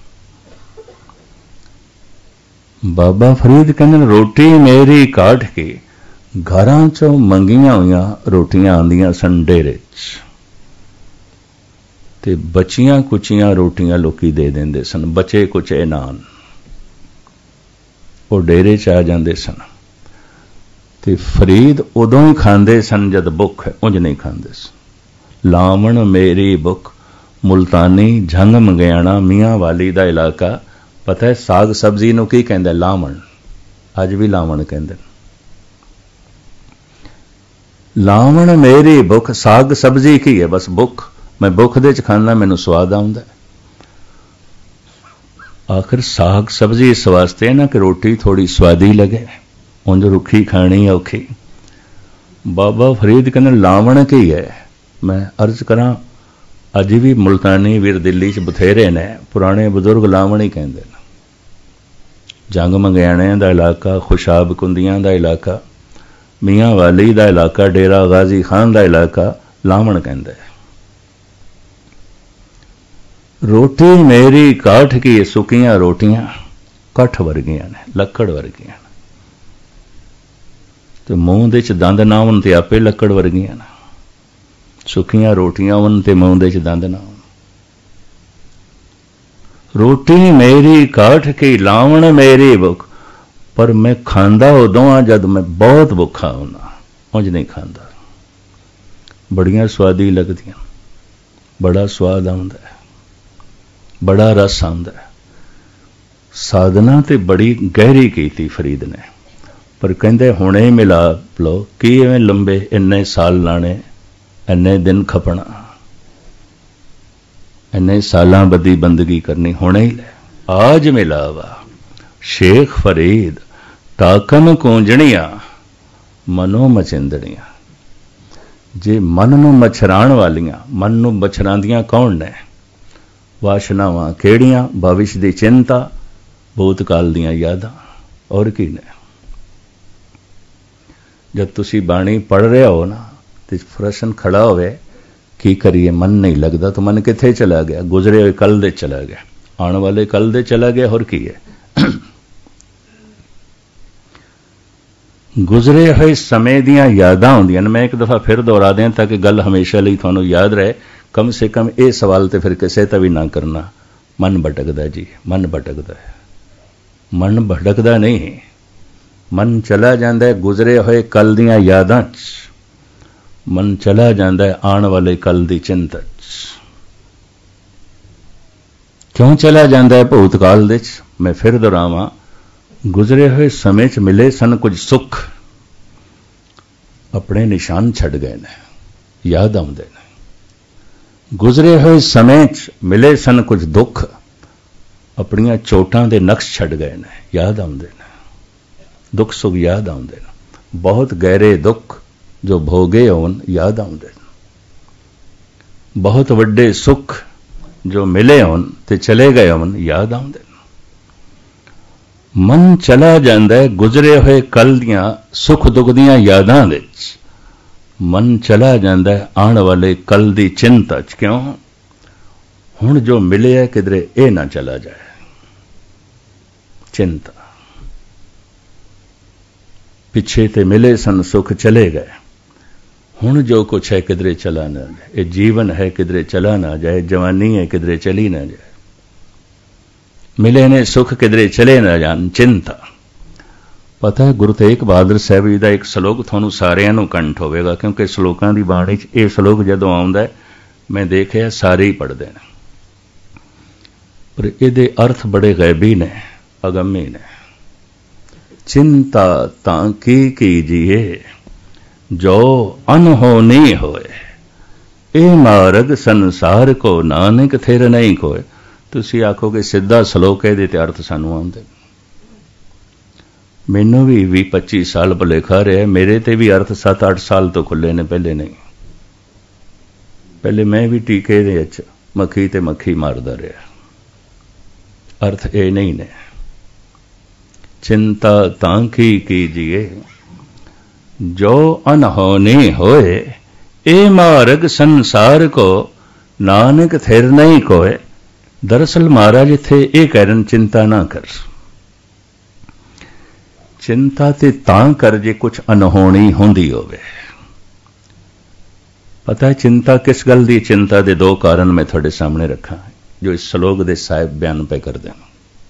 बाबा फरीद कहते रोटी मेरी काठ की, घरां चों मंगियां हुईयां रोटियां आंदियां सन डेरे च, ते बचियां कुचियां रोटियां लोकी दे देंदे सन, बचे कुचे नान वो डेरे च आ जांदे सन। ते फरीद उदों ही खांदे सन जद भुख है, उंज नहीं खांदे सन। लावण मेरी भुख। मुल्तानी झंग मंगियाणा मियाँ वाली दा इलाका, पता है साग सब्जी नूं की कहंदे? लावण। अज भी लावण कहंदे। लावण मेरी भुख। साग सब्जी की है? बस भुख। मैं भुख दे च खाना, मैनूं स्वाद आउंदा। आखिर साग सब्जी इस वास्ते ना कि रोटी थोड़ी स्वादी लगे, उंज रुखी खानी औखी। बाबा फरीद कहंदे लावण की है? मैं अर्ज करा अज भी मुल्तानी वीर दिल्ली च बथेरे ने, पुराने बुजुर्ग लावण ही कहंदे ने। जंग मंगियाणियां दा इलाका, खुशाब कुंदियां दा इलाका, मियाँ वाली का इलाका, डेरा गाजी खान का इलाका लावण कहंदा है। रोटी मेरी काठ की, सुकियां रोटियां कठ वर्गियां ने, लकड़ वर्गियां ने। तो मूँह दे च दंद ना होण ते आपे लकड़ वर्गियां ने। सुकियां रोटियां होण ते मूँह दे च दंद ना होण। रोटी मेरी काठ की, लावण मेरी भुख, पर मैं खांदा उदों आ जद मैं बहुत भुखा होना, उंज नहीं खांदा। बड़ियां स्वादी लगदियां, बड़ा स्वाद आउंदा है, बड़ा रस आउंदा है। साधना ते बड़ी गहरी कीती फरीद ने, पर कहंदे हुणे मिलाप लो, कि इवें लंबे इन्ने साल लाने, इन्ने दिन खपना, इन्ने सालां बदी बंदगी करनी, हुणे ही ले। आज मिलावा शेख फरीद, टाकन कूंजणियां मनो मचिंदड़ियां। जे मन नूं मछराण वालियां, मन नूं मछरांदियां कौन ने? वाशनावां केड़ियां? भविष्य दी चिंता, भूतकाल दियां यादां, और की ने? जब तुसी बाणी पढ़ रहे हो ना, तो प्रश्न खड़ा होवे की करिए, मन नहीं लगता, तो मन किथे चला गया? गुजरे हुए कल दे चला गया, आने वाले कल दे चला गया, और की है? गुजरे हुए समय दियां यादां होंदियां ने। मैं एक दफा फिर दोहरा दें ताकि गल हमेशा लिए तुहानूं याद रहे। कम से कम ये सवाल तो फिर किसी का भी ना करना, मन भटकदा जी, मन भटकदा है। मन भटकदा नहीं, मन चला जाता है गुजरे हुए कल दियां यादां च, मन चला जाता है आने वाले कल की चिंता च। क्यों चला जाता है भूतकाल दे च? मैं फिर दोहरावां, गुजरे हुए समय च मिले सन कुछ सुख, अपने निशान छड़ गए ने, याद आउंदे ने। गुजरे हुए समय च मिले सन कुछ दुख, अपनियां चोटां दे नक्श छड़ गए ने, याद आउंदे ने। दुख सुख याद आउंदे ने, बहुत गहरे दुख जो भोगे होन याद आउंदे ने। बहुत वड्डे सुख जो मिले होन ते चले गए होन याद आउंदे ने। मन चला जाता है गुजरे हुए कल दियां सुख दुख दियां यादां विच, मन चला जाता है आने वाले कल दी चिंता च। क्यों? हुण जो मिले है किधरे ये ना चला जाए, चिंता। पिछे ते मिले सन सुख चले गए, हुण जो कुछ है किधरे चला ना जाए। ये जीवन है किधरे चला ना जाए, जवानी है किधरे चली ना जाए, मिले ने सुख किधरे चले ना जान, चिंता। पता है गुरु तेग बहादुर साहब जी का एक सलोक थानू सारिਆਂ ਨੂੰ कंठ होवेगा, क्योंकि सलोकां की बाणी च यह सलोक जदों आउंदा है मैं देखिया सारे ही पढ़ते हैं, पर ये अर्थ बड़े गैबी ने, अगम्य ने। चिंता तां की कीजिए जो अनहोनी होए, ए मार्ग संसार को नानक थिर नहीं कोय। तुसी आखोगे सीधा सलोक है, ये अर्थ सानू आउंदे। मैनू भी 20-25 साल भुलेखा रहा, मेरे ते भी अर्थ 7-8 साल तो खुले ने, पहले नहीं। पहले मैं भी टीके दे मक्खी ते मक्खी मारदा रहा, अर्थ ये नहीं ने। चिंता तां की कीजिए जो अनहोनी होए, ए मार्ग संसार को नानक थिर नहीं कोय। दरअसल महाराज इत्थे ये कह रहे चिंता ना कर, चिंता ते तां कर जे कुछ अनहोनी होंदी होवे। पता है चिंता किस गल दी? चिंता दे दो कारण मैं थोड़े सामने रखा जो इस श्लोक दे साहिब बयान पे कर दें।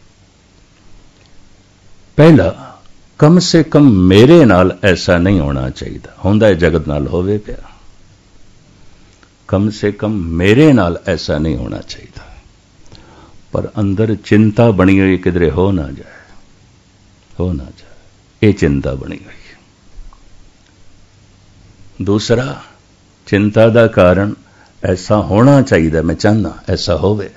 पहला, कम से कम मेरे नाल ऐसा नहीं होना चाहिए, होंदा है जगत नाल होवे पिया, कम से कम मेरे नाल ऐसा नहीं होना चाहिए, पर अंदर चिंता बनी हुई किधरे हो ना जाए, हो ना जाए, ये चिंता बनी हुई है। दूसरा, चिंता का कारण ऐसा होना चाहिए, मैं चाहना ऐसा होवे,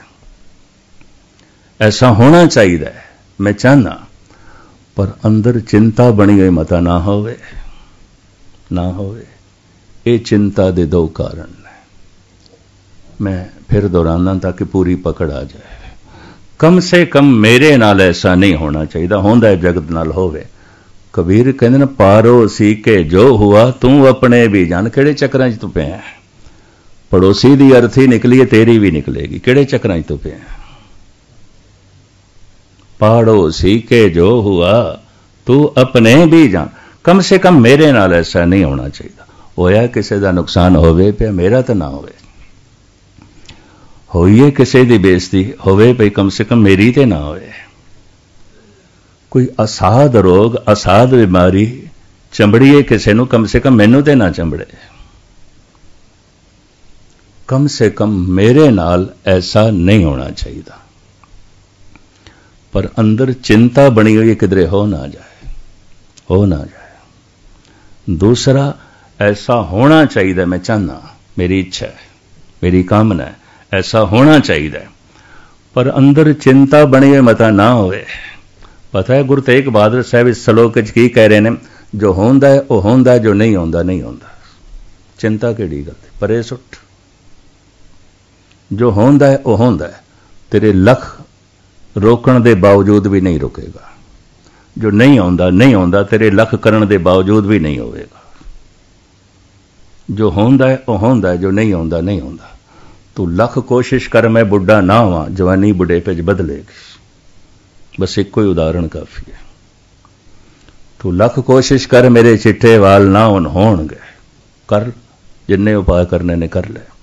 ऐसा होना चाहिए मैं चाहना, पर अंदर चिंता बनी हुई मता ना होवे, ना होवे। ये चिंता दे दो कारण ने, मैं फिर दोहराना ताकि पूरी पकड़ आ जाए। कम से कम मेरे नाल ऐसा नहीं होना चाहिए, होंदा है जगत नाल होवे, कबीर कहते न पारोसी के जो हुआ तू अपने भी जान। किहड़े चक्रां च तू पिया? पड़ोसी दी अर्थी निकली है, तेरी भी निकलेगी। किहड़े चक्रां च तू पिया? पाड़ोसी के जो हुआ तू अपने भी जान। कम से कम मेरे नाल ऐसा नहीं होना चाहिए। होया किसी का नुकसान होवे पे मेरा तो ना होवे, होइए किसी की बेइज्जती होवे पई कम से कम मेरी ते ना होवे। कोई असाध रोग असाध बीमारी चंबड़ीए किसी नूं कम से कम मैनू ते ना चंबड़े। कम से कम मेरे नाल ऐसा नहीं होना चाहिए। पर अंदर चिंता बनी हुई किधरे हो ना जाए, हो ना जाए। दूसरा, ऐसा होना चाहिए, मैं चाहना, मेरी इच्छा है, मेरी कामना है, ऐसा होना चाहिए। पर अंदर चिंता बनी हुई मता ना होवे। पता है गुरु तेग बहादुर साहब इस श्लोक की कह रहे हैं, जो होंदा है वह होंदा, जो नहीं होंदा नहीं होंदा। चिंता केड़ी गल, परे सुट। जो होंदा है वह होंदा है, तेरे लख रोकण दे बावजूद भी नहीं रुकेगा। जो नहीं होंदा नहीं होंदा, तेरे लख करन दे बावजूद भी नहीं होवेगा। जो होंदा है वह होंदा है, जो नहीं होंदा नहीं होंदा। तू लख कोशिश कर मैं बुढ़ा ना हुआ, जवानी बुढ़ेपे च बदलेगी। बस एक कोई उदाहरण काफी है। तू लख कोशिश कर मेरे चिट्टे वाल ना होणगे, कर जिन्ने उपाय करने ने कर ले।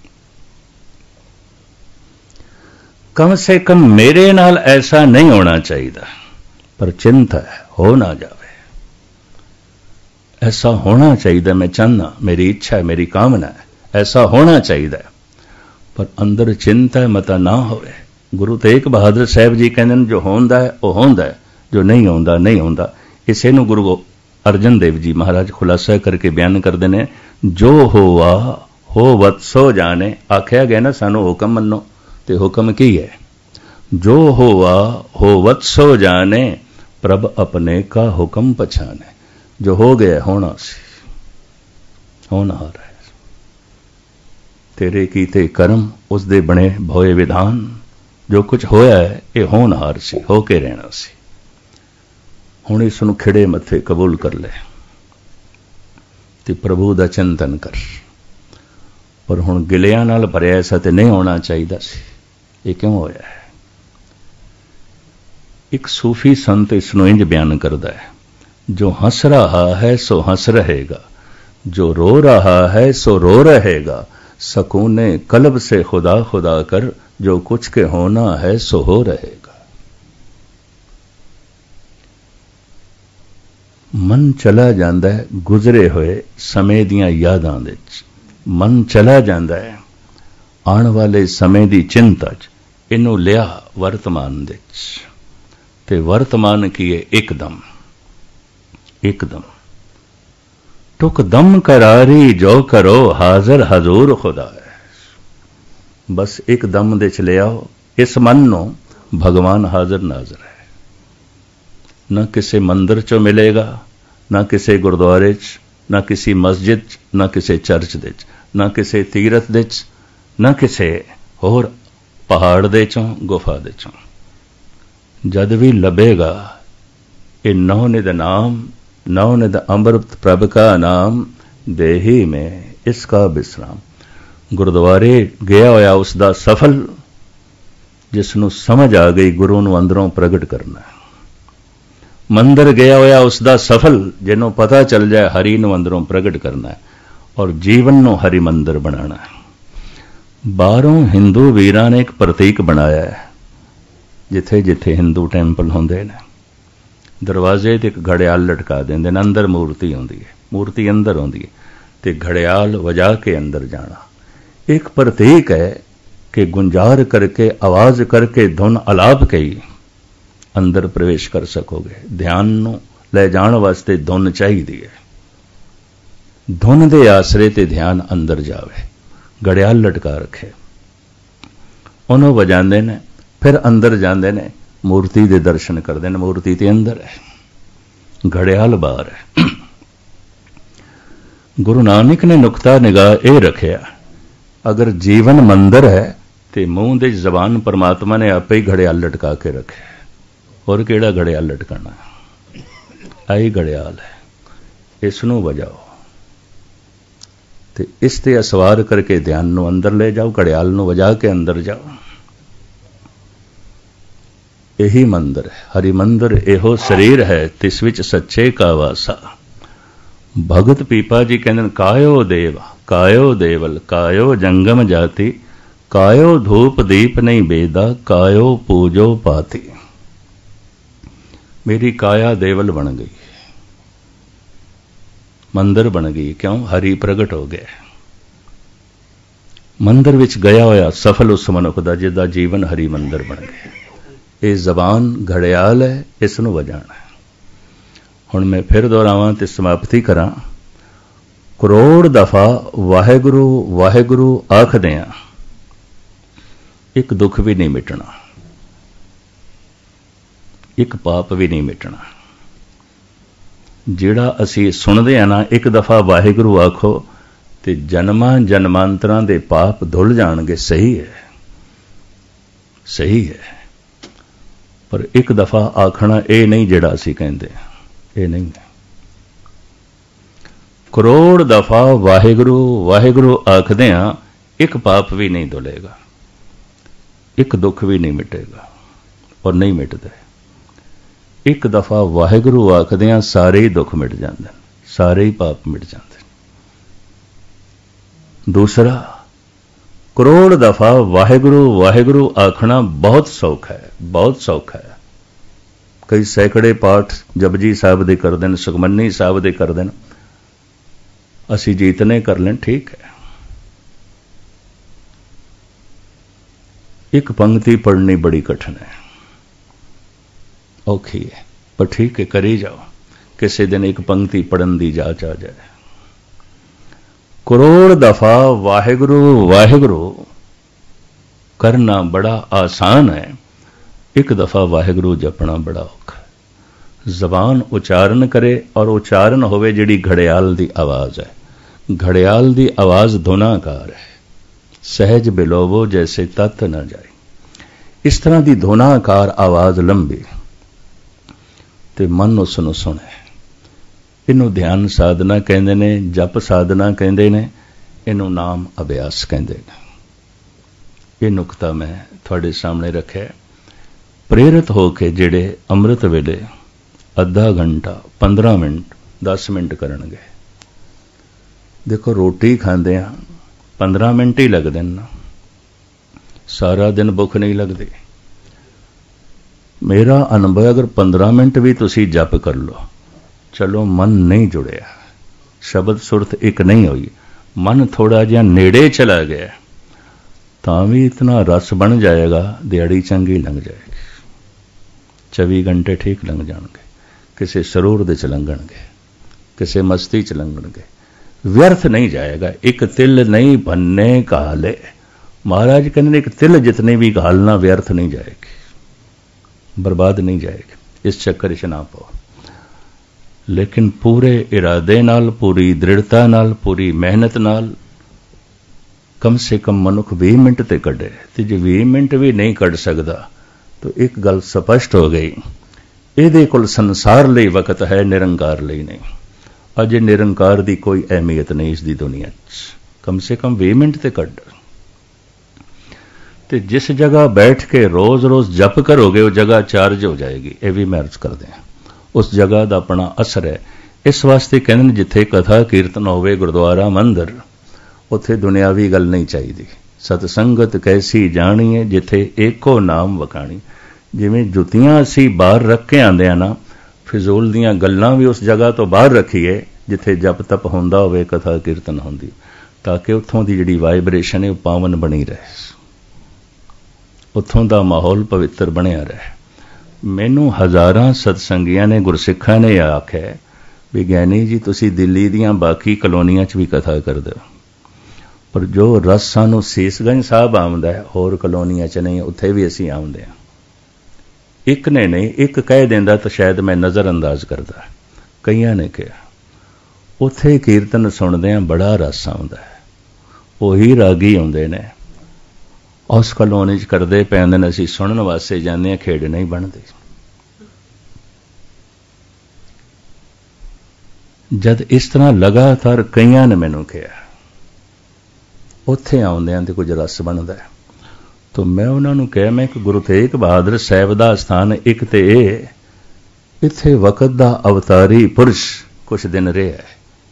कम से कम मेरे नाल ऐसा नहीं होना चाहिए। पर चिंता है हो ना जावे, ऐसा होना चाहिए। मैं चाहना, मेरी इच्छा है, मेरी कामना है, ऐसा होना चाहिए। पर अंदर चिंता मता ना होवे। गुरु तेग बहादुर साहब जी कहते जो होंदा है वह होंदा है, जो नहीं होंदा नहीं होंदा। इसे नूं गुरु अर्जन देव जी महाराज खुलासा करके बयान करते हैं, जो होवा हो वत्सो जाने। आख्या गया ना सानू हुक्म मनो, ते हुक्म की है? जो होवा हो वत्सो जाने, प्रभ अपने का हुक्म पछाने। जो हो गया होना सी, होनहार है। तेरे कीते कर्म उस दे बने भोए विधान। जो कुछ होया है ये होनहार सी, होके रहना सी। हुण इस नूं खिड़े मथे कबूल कर ले ते प्रभु दा चिंतन कर। पर हुण गिलियां नाल भरिया ऐसा ते नहीं होना चाहिए सी। ये क्यों होया है? एक सूफी संत इस नूं इंज बयान करदा है, जो हंस रहा है सो हंस रहेगा, जो रो रहा है सो रो रहेगा। सकूने कल्ब से खुदा खुदा कर, जो कुछ के होना है सो हो रहेगा। मन चला जांदा है गुजरे हुए समय दियां यादां दे विच। मन चला जांदा है आने वाले समय दी चिंता च। इनू लिया वर्तमान दे विच, ते वर्तमान की है एकदम एकदम। टुक दम करारी जो करो, हाजर हजूर खुदा है। बस एक दम दे च ले आओ, इस मन नो भगवान हाजर नाजर है। न किसी मंदिर चो मिलेगा, न किसी गुरुद्वारे च, न किसी मस्जिद च, न किसी चर्च दे च, न किसी तीरथ दे च, न किसी होर पहाड़ दे चों गुफा दे चों। जद भी लभेगा ये नवनिध नाम, नवनिध अमृत प्रभ का नाम, देही में इसका विश्राम। गुरुद्वारे गया होया उसका सफल, जिसनों समझ आ गई गुरु नूं अंदरों प्रगट करना। मंदिर गया होया उसका सफल, जिन्हों पता चल जाए हरि नूं अंदरों प्रगट करना है और जीवन नूं हरि मंदिर बनाना है। बाहरों हिंदू वीरां ने एक प्रतीक बनाया है। जिथे जिथे हिंदू टैंपल होंदे ने, दरवाजे ते एक घड़ियाल लटका देंदे ने। अंदर मूर्ति होंदी है, मूर्ति अंदर होंदी है, ते घड़ियाल वजा के अंदर जाना एक प्रतीक है कि गुंजार करके, आवाज करके, धुन अलाप के ही अंदर प्रवेश कर सकोगे। ध्यान नूं ले जाण वास्ते धुन चाहिदी है। धुन दे आसरे ते ध्यान अंदर जावे। घड़ियाल लटका रखे, उन्हों वजांदे ने, फिर अंदर जांदे ने, मूर्ति दे दर्शन करते हैं। मूर्ति ते अंदर है, घड़ियाल बाहर है। गुरु नानक ने नुकता निगाह यह रखिया, अगर जीवन मंदिर है तो मूँह दे जबान परमात्मा ने आपे ही घड़ियाल लटका के रखे। और केड़ा घड़ियाल लटकाना? आई घड़ियाल है, इसनों वजाओ ते इस ते असवार करके ध्यान नूं अंदर ले जाओ, घड़ियाल नूं वजा के अंदर जाओ। यही मंदिर है, हरि मंदिर एहो शरीर है, तिस विच सच्चे का वासा। भगत पीपा जी कहते कायो देव कायो देवल कायो जंगम जाति, कायो धूप दीप नहीं बेदा, कायो पूजो पाती। मेरी काया देवल बन गई, मंदिर बन गई। क्यों? हरि प्रगट हो गया। मंदिर विच गया होया सफल उस मनुख दा जिहदा जीवन हरि मंदिर बन गया। ये जबान घड़ियाल है, इसनूं वजाना है। हुण मैं फिर दोहरावां ते समाप्ति करां। करोड़ दफा वाहेगुरु वाहेगुरु आखदिआं एक दुख भी नहीं मिटना, एक पाप भी नहीं मिटना। जिहड़ा असीं सुणदे आ ना, एक दफा वाहेगुरु आखो ते जन्मां जन्मांतरां दे पाप धुल जाणगे। सही है, सही है, पर एक दफा आखना ये नहीं जिहड़ा असीं कहंदे, ये नहीं है। करोड़ दफा वाहेगुरु वाहेगुरु आखदिआं एक पाप भी नहीं धुलेगा, एक दुख भी नहीं मिटेगा, और नहीं मिटदे। एक दफा वाहेगुरु आखदिआं सारे ही दुख मिट जांदे, सारे ही पाप मिट जांदे। दूसरा, करोड़ दफा वाहेगुरु वाहेगुरु आखना बहुत सौखा है, बहुत सौखा है। कई सैकड़े पाठ जपजी साहब दे कर देन, सुखमनी साहब दे कर देन, असी जीतने कर लें, ठीक है। एक पंक्ति पढ़नी बड़ी कठिन है, औखी है, पर ठीक है, करी जाओ। किसी दिन एक पंक्ति पढ़न दी जाच आ जाए। करोड़ दफा वाहेगुरु वाहेगुरु करना बड़ा आसान है, एक दफा वाहेगुरु जपना बड़ा औखा है। जबान उच्चारण करे और उच्चारण होवे जिहड़ी घड़ियाल दी आवाज है। घड़ियाल दी आवाज धुनाकार है, सहज बिलोवो जैसे तत न जाए। इस तरह की धुनाकार आवाज लंबी ते मन उसनूं सुणे। इनू ध्यान साधना कहते ने, जप साधना कहते ने, इनू नाम अभ्यास कहते हैं। ये नुकता मैं थोड़े सामने रखे। प्रेरित होके जेड़े अमृत वेले अद्धा घंटा 15 मिनट 10 मिनट करनगे। देखो रोटी खांदे आ 15 मिनट ही लगदे ना, सारा दिन भुख नहीं लगती। मेरा अनुभव, अगर 15 मिनट भी तुसी जप कर लो, चलो मन नहीं जुड़िया, शब्द सुरत एक नहीं हुई, मन थोड़ा जिहा नेड़े चला गया, तां भी इतना रस बन जाएगा, दिहाड़ी चंगी लंघ जाएगी। 24 घंटे ठीक लंघ जाएंगे, किसी सरूर दे च लंघणगे, किसी मस्ती च लंघणगे, व्यर्थ नहीं जाएगा। एक तिल नहीं भन्ने काले, महाराज कहने एक तिल जितने भी घालना व्यर्थ नहीं जाएगी, बर्बाद नहीं जाएगी। इस चक्कर च ना पाओ, लेकिन पूरे इरादे नाल, पूरी दृढ़ता नाल, पूरी मेहनत नाल कम से कम मनुख 20 मिनट ते कढे। ते जे 20 मिनट भी नहीं कढ सकदा तो एक गल स्पष्ट हो गई, इहदे कोल संसार लई वक्त है, निरंकार लई नहीं। अजे निरंकार दी कोई अहमियत नहीं इस दी दुनिया च। कम से कम 20 मिनट ते कढ। ते जिस जगह बैठ के रोज रोज जप करोगे वो जगह चार्ज हो जाएगी। यह भी मैं अर्ज कर दें, उस जगह का अपना असर है। इस वास्ते कहते जिथे कथा कीर्तन होवे, गुरुद्वारा मंदिर, उथे दुनियावी गल नहीं चाहिए। सतसंगत कैसी जानी है जिथे एको नाम वखाणी। जिवें जुतियां असी बाहर रख के आंदे आ ना, फिजूल दियां गल्लां भी उस जगह तो बाहर रखीए जिथे जप तप होंदा होवे, कथा कीर्तन होंदी, ताकि उत्थों की जिहड़ी वाइब्रेशन है पावन बनी रहे, उत्थों का माहौल पवित्र बनिया रहे। मैनू हज़ारां सतसंगियां ने, गुरसिखां ने आख्या भी ज्ञानी जी तुसी दिल्ली दियां बाकी कलोनियां च भी कथा कर दो, पर जो रस सानू सीसगंज साहब आउंदा है होर कलोनियां च नहीं, उत्थे भी असीं आउंदे हां। एक ने नहीं, एक कह देंदा तो शायद मैं नज़रअंदाज करदा, कईयां ने कहा उत्थे कीर्तन सुनदे हां बड़ा रस आउंदा है, उही रागी आउंदे ने, उस कलोनी च करदे पैंदे ने, असीं सुनन वास्ते जांदे हां, खेड़ नहीं बनदी। जद इस तरह लगातार कईयां ने मैनू कहा उत्थे आउंदियां ते कुछ रस बनदा है, तो मैं उन्होंने कहा मैं कि गुरु तेग बहादुर साहब का स्थान एक तो इत्थे वक़्त का अवतारी पुरुष कुछ दिन रहा है,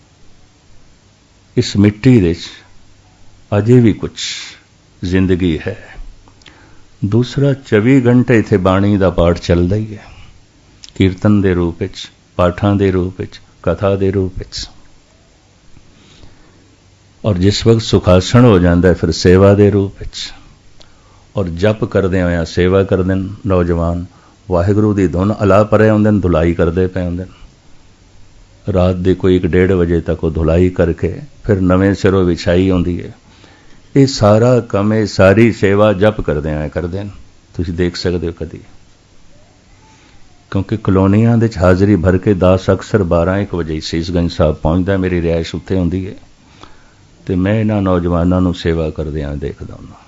इस मिट्टी दे अजे भी कुछ जिंदगी है। दूसरा 24 घंटे इत्थे बाणी का पाठ चलता ही है, कीर्तन के रूप में, पाठां के रूप में, कथा के रूप में, और जिस वक्त सुखासन हो जाता है फिर सेवा के रूप में, और जप करदे होया सेवा करदे नौजवान वाहिगुरू की धुन अला परे आउंदे ने, धुलाई करते पे आउंदे ने, रात के कोई 1-1.5 बजे तक वो धुलाई करके फिर नवें सिरों विछाई आउंदी है। ये सारा काम, ये सारी सेवा जप करदे आए करदे ने, तुसीं देख सकते हो कदी, क्योंकि कलोनियां दे हाज़री भर के दास अक्सर 12-1 बजे सीसगंज साहब पहुंचता, मेरी रिहाइश उत्थे हुंदी है, तो मैं इन्हां नौजवानों नूं सेवा करदे देखदा हुंदा।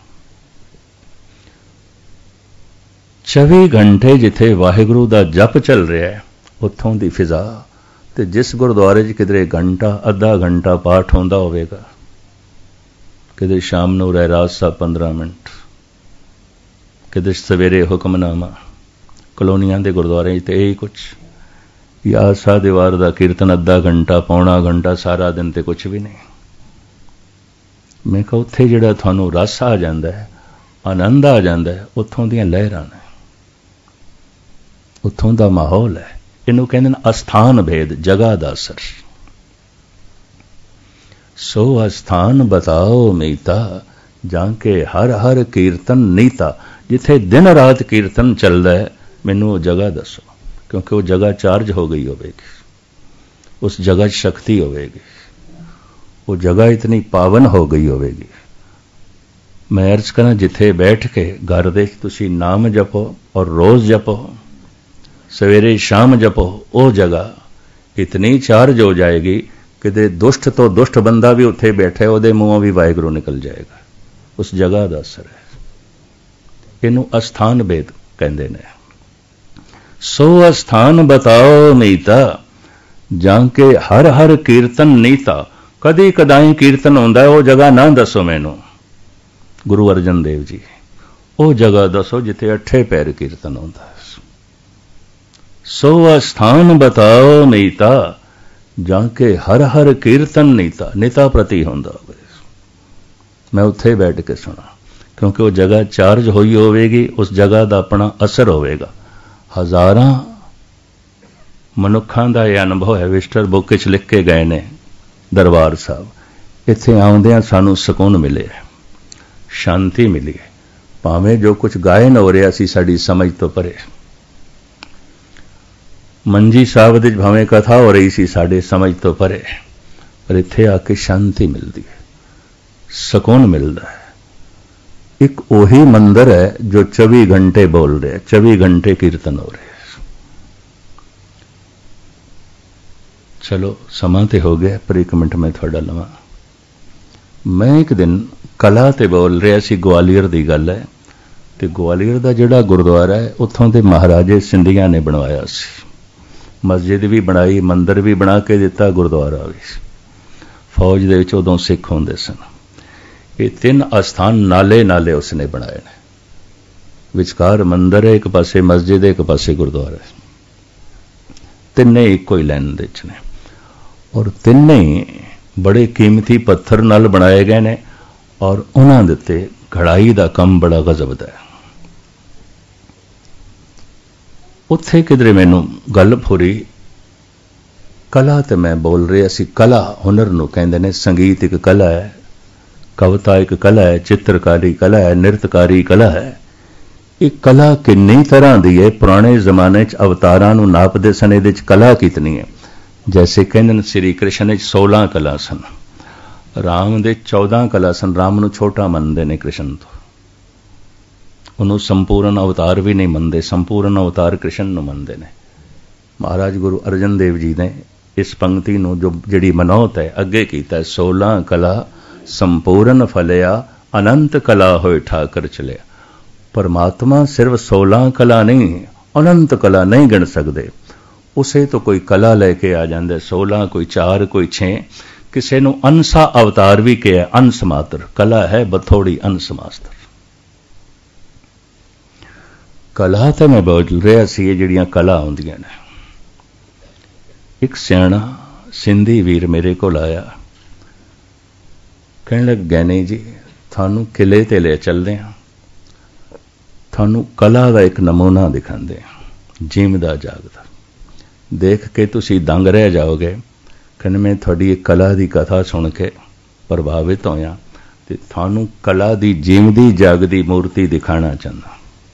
24 घंटे जिथे वाहिगुरू का जप चल रहा है उत्थों की फिजा, तो जिस गुरुद्वारे च किधरे घंटा अद्धा घंटा पाठ होंदा होवेगा, किधरे शाम नूं रहरास साहब 15 मिनट, किधरे सवेरे हुक्मनामा, कलोनियां दे गुरुद्वारे तो यही कुछ, या आसा दीवार का कीर्तन अद्धा घंटा पौना घंटा, सारा दिन तो कुछ भी नहीं। मैं कहा उत्थे जिहड़ा तुहानूं रस आ जांदा है, आनंद आ जांदा है, उत्थों दीयां लहरां ने, उत्थों का माहौल है। इनू कहते अस्थान भेद, जगह का असर। सो अस्थान बताओ मीता, जाके हर हर कीर्तन नीता। जिथे दिन रात कीर्तन चलता है, मैनू वो जगह दसो, क्योंकि वो जगह चार्ज हो गई होगी, उस जगह शक्ति होगी, वो जगह इतनी पावन हो गई होगी। मैं अर्ज करा जिथे बैठ के घर दे तुसी नाम जपो और रोज जपो, सवेरे शाम जपो, वो जगह इतनी चार्ज हो जाएगी कि दुष्ट तो दुष्ट बंदा भी उत्थे बैठे वो मुंहों भी वाहिगुरू निकल जाएगा। उस जगह का असर है। इनू अस्थान भेद कहते ने। सो अस्थान बताओ मीता, जाके हर हर कीर्तन नीता। कदी कदाई कीर्तन होंदा है, वो जगह ना दसो मैनू गुरु अर्जन देव जी, वो जगह दसो जिथे 8 पैर कीर्तन होंदा है। सो अस्थान बताओ नीता, जाके हर हर कीर्तन नीता। नीता प्रति होंदा होवे, मैं उत्थे बैठ के सुना, क्योंकि वो जगह चार्ज होई होवेगी, उस जगह का अपना असर होवेगा। हज़ारां मनुखां दा यह अनुभव है, विस्टर बुक च लिख के गए ने दरबार साहब। इत्थे आउंदियां सानू सुकून मिले, शांति मिली, भावें जो कुछ गायन हो रहा सी साडी समझ तो परे। मंजी साहब दे भावें कथा हो रही सी साडे समझ तो परे, पर इत्थे आके शांति मिलती है, सुकून मिलता है। एक ओही मंदिर है जो 24 घंटे बोल रहे, 24 घंटे कीर्तन हो रहे। चलो समा ते हो गया, पर 1 मिनट में थोड़ा लवा। मैं एक दिन कला ते बोल रहा सी, ग्वालियर की गल है। तो ग्वालियर का जिहड़ा गुरुद्वारा है, उत्थों के महाराजे सिंधिया ने बनवाया सी। मस्जिद भी बनाई, मंदिर भी बना के दिता, गुरुद्वारा भी। फौज दे विच उदों सिख होंदे सन। ये 3 अस्थान नाले नाले उसने बनाए ने। विचकार मंदिर है, एक पासे मस्जिद है, एक पासे गुरुद्वारा है। तिने इको ही लाइन दे ने, और तिने बड़े कीमती पत्थर नाल बनाए गए ने, और उन्हां दे उत्ते घड़ाई का काम बड़ा गजब दा है। उत्थे किधरे मैनू गल फुरी, कला तो मैं बोल रहा सी। कला हुनर नूं कहंदे ने। संगीत एक कला है, कविता एक कला है, चित्रकारी कला है, नृत्यकारी कला है। एक कला किन्नी तरह की है। पुराने जमाने च अवतारां नूं नापदे सन, इहदे च कला कितनी है। जैसे कहंदे श्री कृष्ण 16 कला सन, राम दे 14 कला सन। राम नूं छोटा मनदे ने कृष्ण तो, उन्होंने संपूर्ण अवतार भी नहीं मनते, संपूर्ण अवतार कृष्ण नूं मनते ने। महाराज गुरु अर्जन देव जी ने इस पंक्ति नूं जो जिहड़ी मनौत है अगे कीता है, 16 कला संपूर्ण फलिया, अनंत कला होए ठाकर चलिया। परमात्मा सिर्फ 16 कला नहीं, अनंत कला नहीं गिण सकते। उसे तो कोई कला लैके आ जाता, 16 कोई 4 कोई 6, किसी नूं अंसा अवतार भी कहा, अंस मात्र कला है बथोड़ी अंस मास्तर। कला तो मैं बोल रहा सी जिहड़ियां कला आउंदियां ने। एक सियाणा सिंधी वीर मेरे को आया, कहने लग गैनी जी थानू किले ते ले चलदे हां, थानू कला का एक नमूना दिखांदे हां, जीवदा जागदा, देख के तुसी दंग रह जाओगे। कहने मैं थोड़ी एक कला की कथा सुन के प्रभावित होया ते थानू कला की जीवदी जागदी मूर्ति दिखाना चाहना,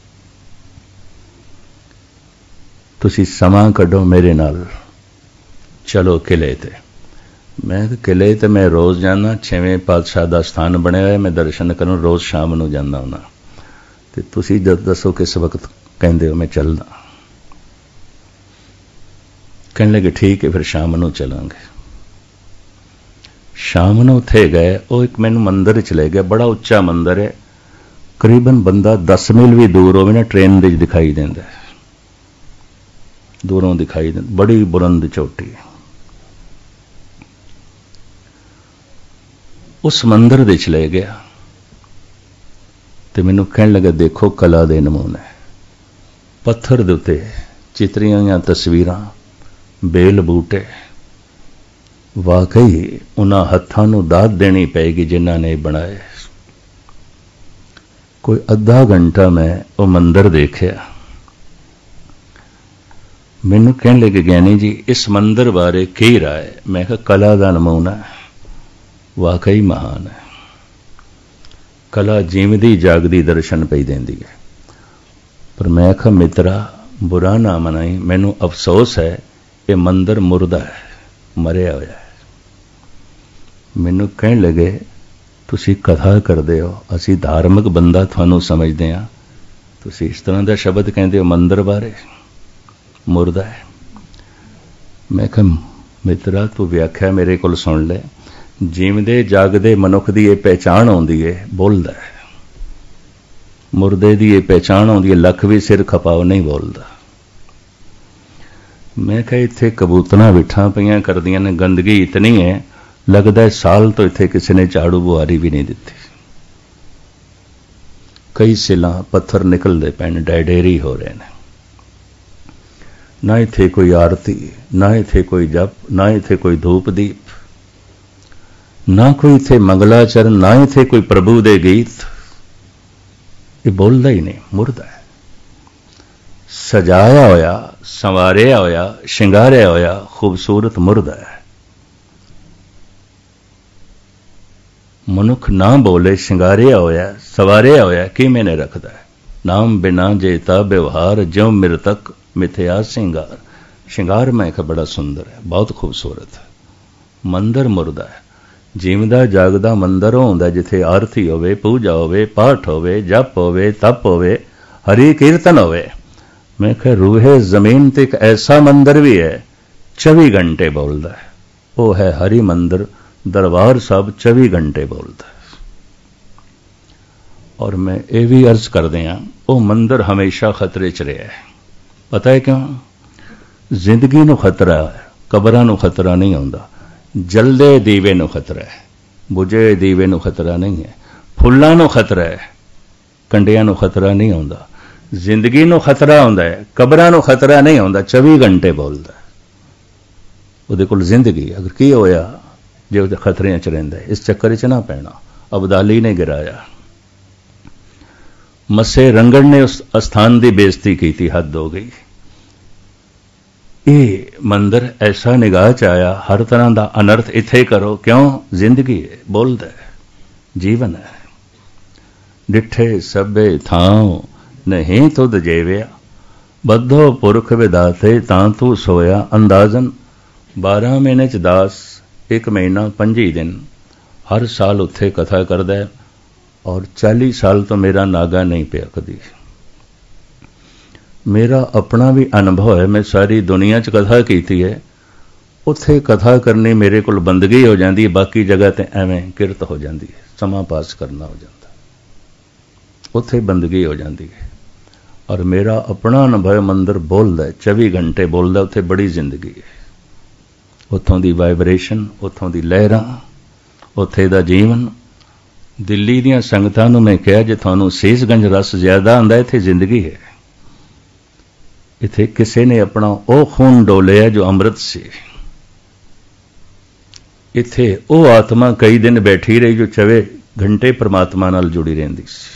तुसी समा कढो मेरे नाल चलो किले ते। मैं किले ते मैं रोज़ जाना, 6वें पातशाह का स्थान बनया है, मैं दर्शन करूँ रोज़ शाम नूं जाना हुंदा, ते तुसी दसो किस वक्त कहंदे हो मैं चलदा। कहने लगे ठीक है फिर शाम नूं चलांगे। शाम नूं उत्थे गए, वो एक मैनूं मंदिर च ले गया, बड़ा उच्चा मंदिर है, करीबन बंदा 10 मील भी दूर होवे ना ट्रेन दे दिखाई देंदा है, दूरों दिखाई देंदा, बड़ी बुलंद चोटी है। उस मंदिर दे च ले गया ते मैनूं कहण लगा देखो कला दे नमूने, पत्थर दे उत्ते चित्रियां होईयां तस्वीरां, बेल बूटे, वाकई उन्हां हत्थां नूं दाद देनी पेगी जिन्हां ने बनाए। कोई अद्धा घंटा मैं वो मंदिर देखिया, मैनूं कहण लगे ज्ञानी जी इस मंदिर बारे की राय? मैं कहा कला दा नमूना है, वाकई महान है, कला जीवदी जागदी दर्शन पई देंदी है। पर मैं कहा मित्रा बुरा ना मनाई, मैनूं अफसोस है ये मंदिर मुर्दा है, मरिया होया है। मैनूं कहण लगे तुसी कथा करदे हो, असी धार्मिक बंदा तुहानूं समझदे हां, तुसी इस तरह दा शब्द कहंदे हो मंदिर बारे, मुर्दा है। मैं कहा मित्रा तू व्याख्या मेरे कोल सुन ले, जीवदे जागदे मनुख दी यह पहचान आउंदी है बोलदा है, मुर्दे दी यह पहचान आउंदी है लख भी सिर खपाओ नहीं बोलदा। मैं कहा इत्थे कबूतरां विठा पईयां करदियां ने, गंदगी इतनी है लगदा है साल तो इत्थे किसी ने झाड़ू बुहारी भी नहीं दिती, कई सिलां पत्थर निकलदे पैण, डेडेरी हो रहे हैं, ना इत्थे कोई आरती, ना इत्थे कोई जप, ना इत्थे कोई धूप दीप, ना कोई इत्थे मंगलाचरण, ना इत्थे कोई प्रभु दे गीत, ये बोलदा ही नहीं, मुर्दा है। सजाया होया, संवारिया होया, शिंगारिया होया खूबसूरत मुर्दा है। मनुख ना बोले शिंगारिया होया सवारिया होया कि मैंने रखदा है, नाम बिना जेता व्यवहार ज्यों मृतक मिथ्या श्रृंगार। श्रृंगार मैं कहा बड़ा सुंदर है, बहुत खूबसूरत है। मंदिर मुर्दा है, जीवदा जागदा मंदिर होंदा जिथे आरती होवे, पूजा होवे, पाठ होवे, जप होवे, तप होवे, हरि कीर्तन होवे। मैं कहा रूहे जमीन ते एक ऐसा मंदिर भी है 24 घंटे बोलता है, वो है हरि मंदिर दरबार साहब, 24 घंटे बोलता है। और मैं ये भी अर्ज कर दिया वो मंदिर हमेशा खतरे च रहा है, पता है क्यों? जिंदगी नूं खतरा है, कबरां नूं खतरा नहीं आउंदा, जलदे दीवे नूं खतरा है, बुझे दीवे नूं खतरा नहीं है, फुल्लां नूं खतरा है, कंडियां नूं खतरा नहीं आउंदा। जिंदगी नूं खतरा आउंदा है, कबरां नूं खतरा नहीं आउंदा, 24 घंटे बोलदा है। उहदे कोल जिंदगी अगर की होया जे उहदे खतरे च रहिंदा है, इस चक्कर च ना पैना। अबदाली ने गिराया, मसे रंगड़ ने उस स्थान की बेइज्जती की, हद हो गई। ये मंदिर ऐसा निगाह च आया, हर तरह का अनर्थ इत्थे करो, क्यों? जिंदगी है, बोलदा है, जीवन है। डिठे सबे थां नहीं तुद जेविया, बद्धो पुरख विदाते तां तू सोया। अंदाजन 12 महीने च 10, 1 महीना 25 दिन, हर साल उत्थे कथा करदा है, और 40 साल तो मेरा नागा नहीं पिया कदी। मेरा अपना भी अनुभव है, मैं सारी दुनिया च कथा की है, उत्थे कथा करनी मेरे को बंदगी हो जाती है, बाकी जगह ते एवें किरत हो जाती है, समा पास करना हो जाता, उत्थे बंदगी हो जाती है। और मेरा अपना अनुभव मंदिर बोलदा 24 घंटे बोलदा, उत्थे बड़ी जिंदगी है। उत्थों दी वाइब्रेशन, उत्थों दी लहरां, उत्थे दा जीवन। दिल्ली दीयां संगतां नूं मैं कहा जे तुहानूं सीसगंज रस ज्यादा आंदा, इत्थे जिंदगी है। इत्थे किसी ने अपना वो खून डोलिया जो अमृत से। इत्थे वो आत्मा कई दिन बैठी रही जो 24 घंटे परमात्मा नाल जुड़ी रहिंदी सी।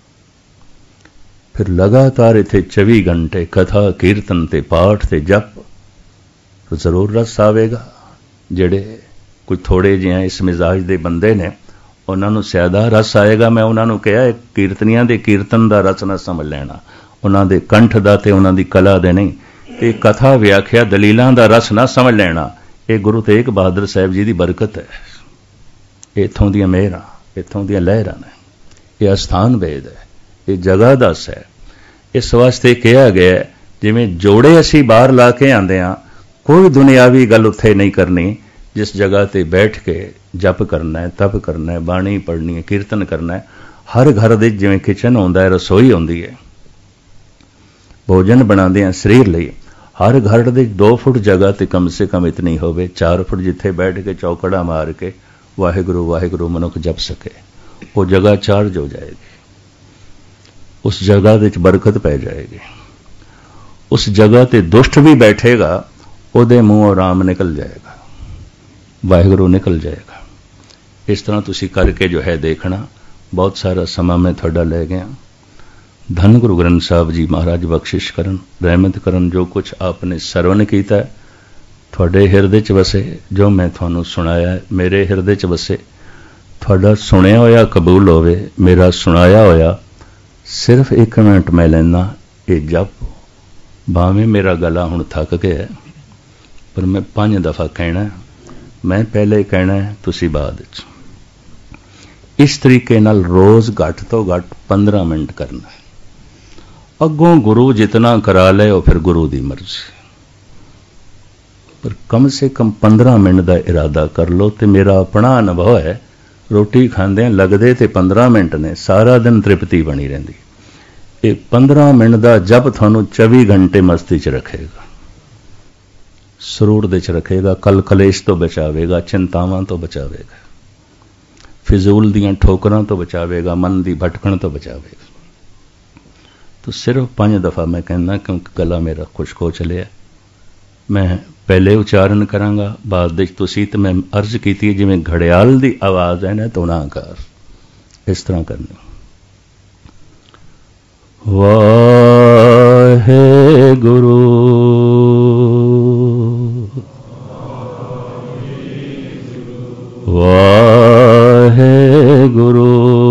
फिर लगातार इत्थे 24 घंटे कथा कीर्तन ते पाठ ते जप, तो जरूर रस आवेगा। जेड़े कोई थोड़े जिहे इस मिजाज दे बंदे ने, उन्हां नूं ज्यादा रस आएगा। मैं उन्हां नूं कहा कीर्तनियां दे कीर्तन दा रस ना समझ लेना, उन्हां दे कंठ दा ते उन्हां दी कला दे नहीं। ये कथा व्याख्या दलीलां दा रस ना समझ लेना। ये गुरु तेग बहादुर साहब जी की बरकत है। इत्थों दियां मेहरां, इत्थों दियां लहरां ने। यह अस्थान वेद है, ये जगह दस है। इस वास्ते कहा गया जिवें जोड़े असी बाहर ला के आंदे हां, कोई दुनियावी गल उत्थे नहीं करनी। जिस जगह ते बैठ के जप करना है, तप करना है, बाणी पढ़नी है, कीर्तन करना है। हर घर दे जिवें किचन होंदा है, रसोई होंदी है, भोजन बनाते हैं शरीर लई। हर घर दे 2 फुट जगह ते कम से कम इतनी होवे, 4 फुट जिथे बैठ के चौकड़ा मार के वाहिगुरु वाहिगुरु मनुख जप सके, वो जगह चार्ज हो जाएगी। उस जगह विच बरकत पै जाएगी। उस जगह ते दुष्ट भी बैठेगा, उहदे मूँहों राम निकल जाएगा, वाहिगुरु निकल जाएगा। इस तरह तुसी करके जो है देखना। बहुत सारा समा मैं थोड़ा ले गया। धन गुरु ग्रंथ साहब जी महाराज बख्शिश करन, रहमत करन। जो कुछ आपने सरवण किया थोड़े हिरदे च वसे, जो मैं थानू सुनाया मेरे हिरदे च वसे। थोड़ा सुनिया होया कबूल होवे, मेरा सुनाया होया सिर्फ 1 मिनट मैं लेना। ये जप भावें मेरा गला हुण थक गया है, पर मैं 5 दफा कहना। मैं पहले कहना है, तुसी बाद च। इस तरीके नाल रोज़ घट तो घट 15 मिनट करना है। अगों गुरु जितना करा ले वो फिर गुरु की मर्जी, पर कम से कम 15 मिनट का इरादा कर लो। तो मेरा अपना अनुभव है, रोटी खांदे लगदे ते 15 मिनट ने, सारा दिन तृप्ति बनी रहिंदी। ये 15 मिनट का जप थानू 24 घंटे मस्ती च रखेगा, सरूर दे च रखेगा, कल कलेश तो बचावेगा, चिंतावां तो बचावेगा, फिजूल दियां ठोकरां तो बचावेगा, मन की भटकण तो बचावेगा। तो सिर्फ 5 दफा मैं कहना, क्योंकि गला मेरा खुश्क हो चलिया। मैं पहले उच्चारण करांगा, बाद विच तुसीं। ते मैं अर्ज की जिवें घड़ियाल की आवाज़ है ना, तो ना कर, इस तरह करनी। वाहे गुरु वाहे गुरु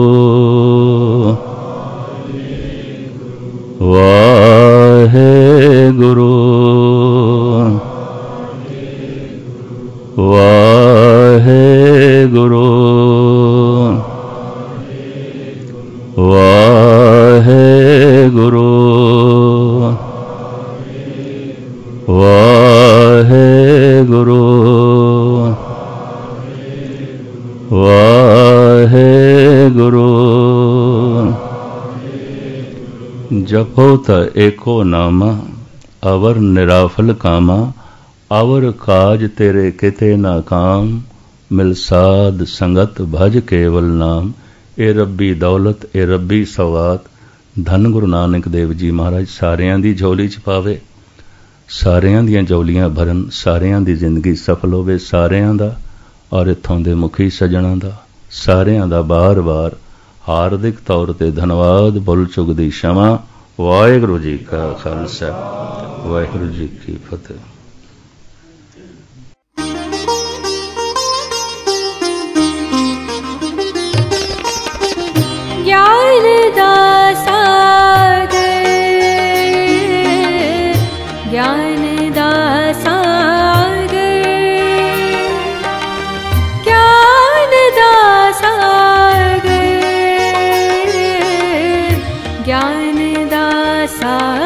वाहे गुरु वाहे गुरु वाहे गुरु वाहे गुरु वाहे गुरु। जपो त एको नामा, अवर निराफल कामा, अवर काज तेरे किते ना काम, मिल साध संगत भज केवल नाम। ए रब्बी दौलत, ए रब्बी सौगात। धन गुरु नानक देव जी महाराज सारियां दी झोली च पावे, सारियां दियां झोलियां भरन, सारियां दी जिंदगी सफल होवे, सारियां दा और इत्थों दे मुखी सजणा दा, सारियां दा बार बार हार्दिक तौर ते धन्यवाद। भुल चुक दी क्षमा। वाहिगुरू जी का खालसा, वाहिगुरू जी की फतेह। ज्ञान दासा ज्ञान दासा ज्ञान दासा ज्ञान दासा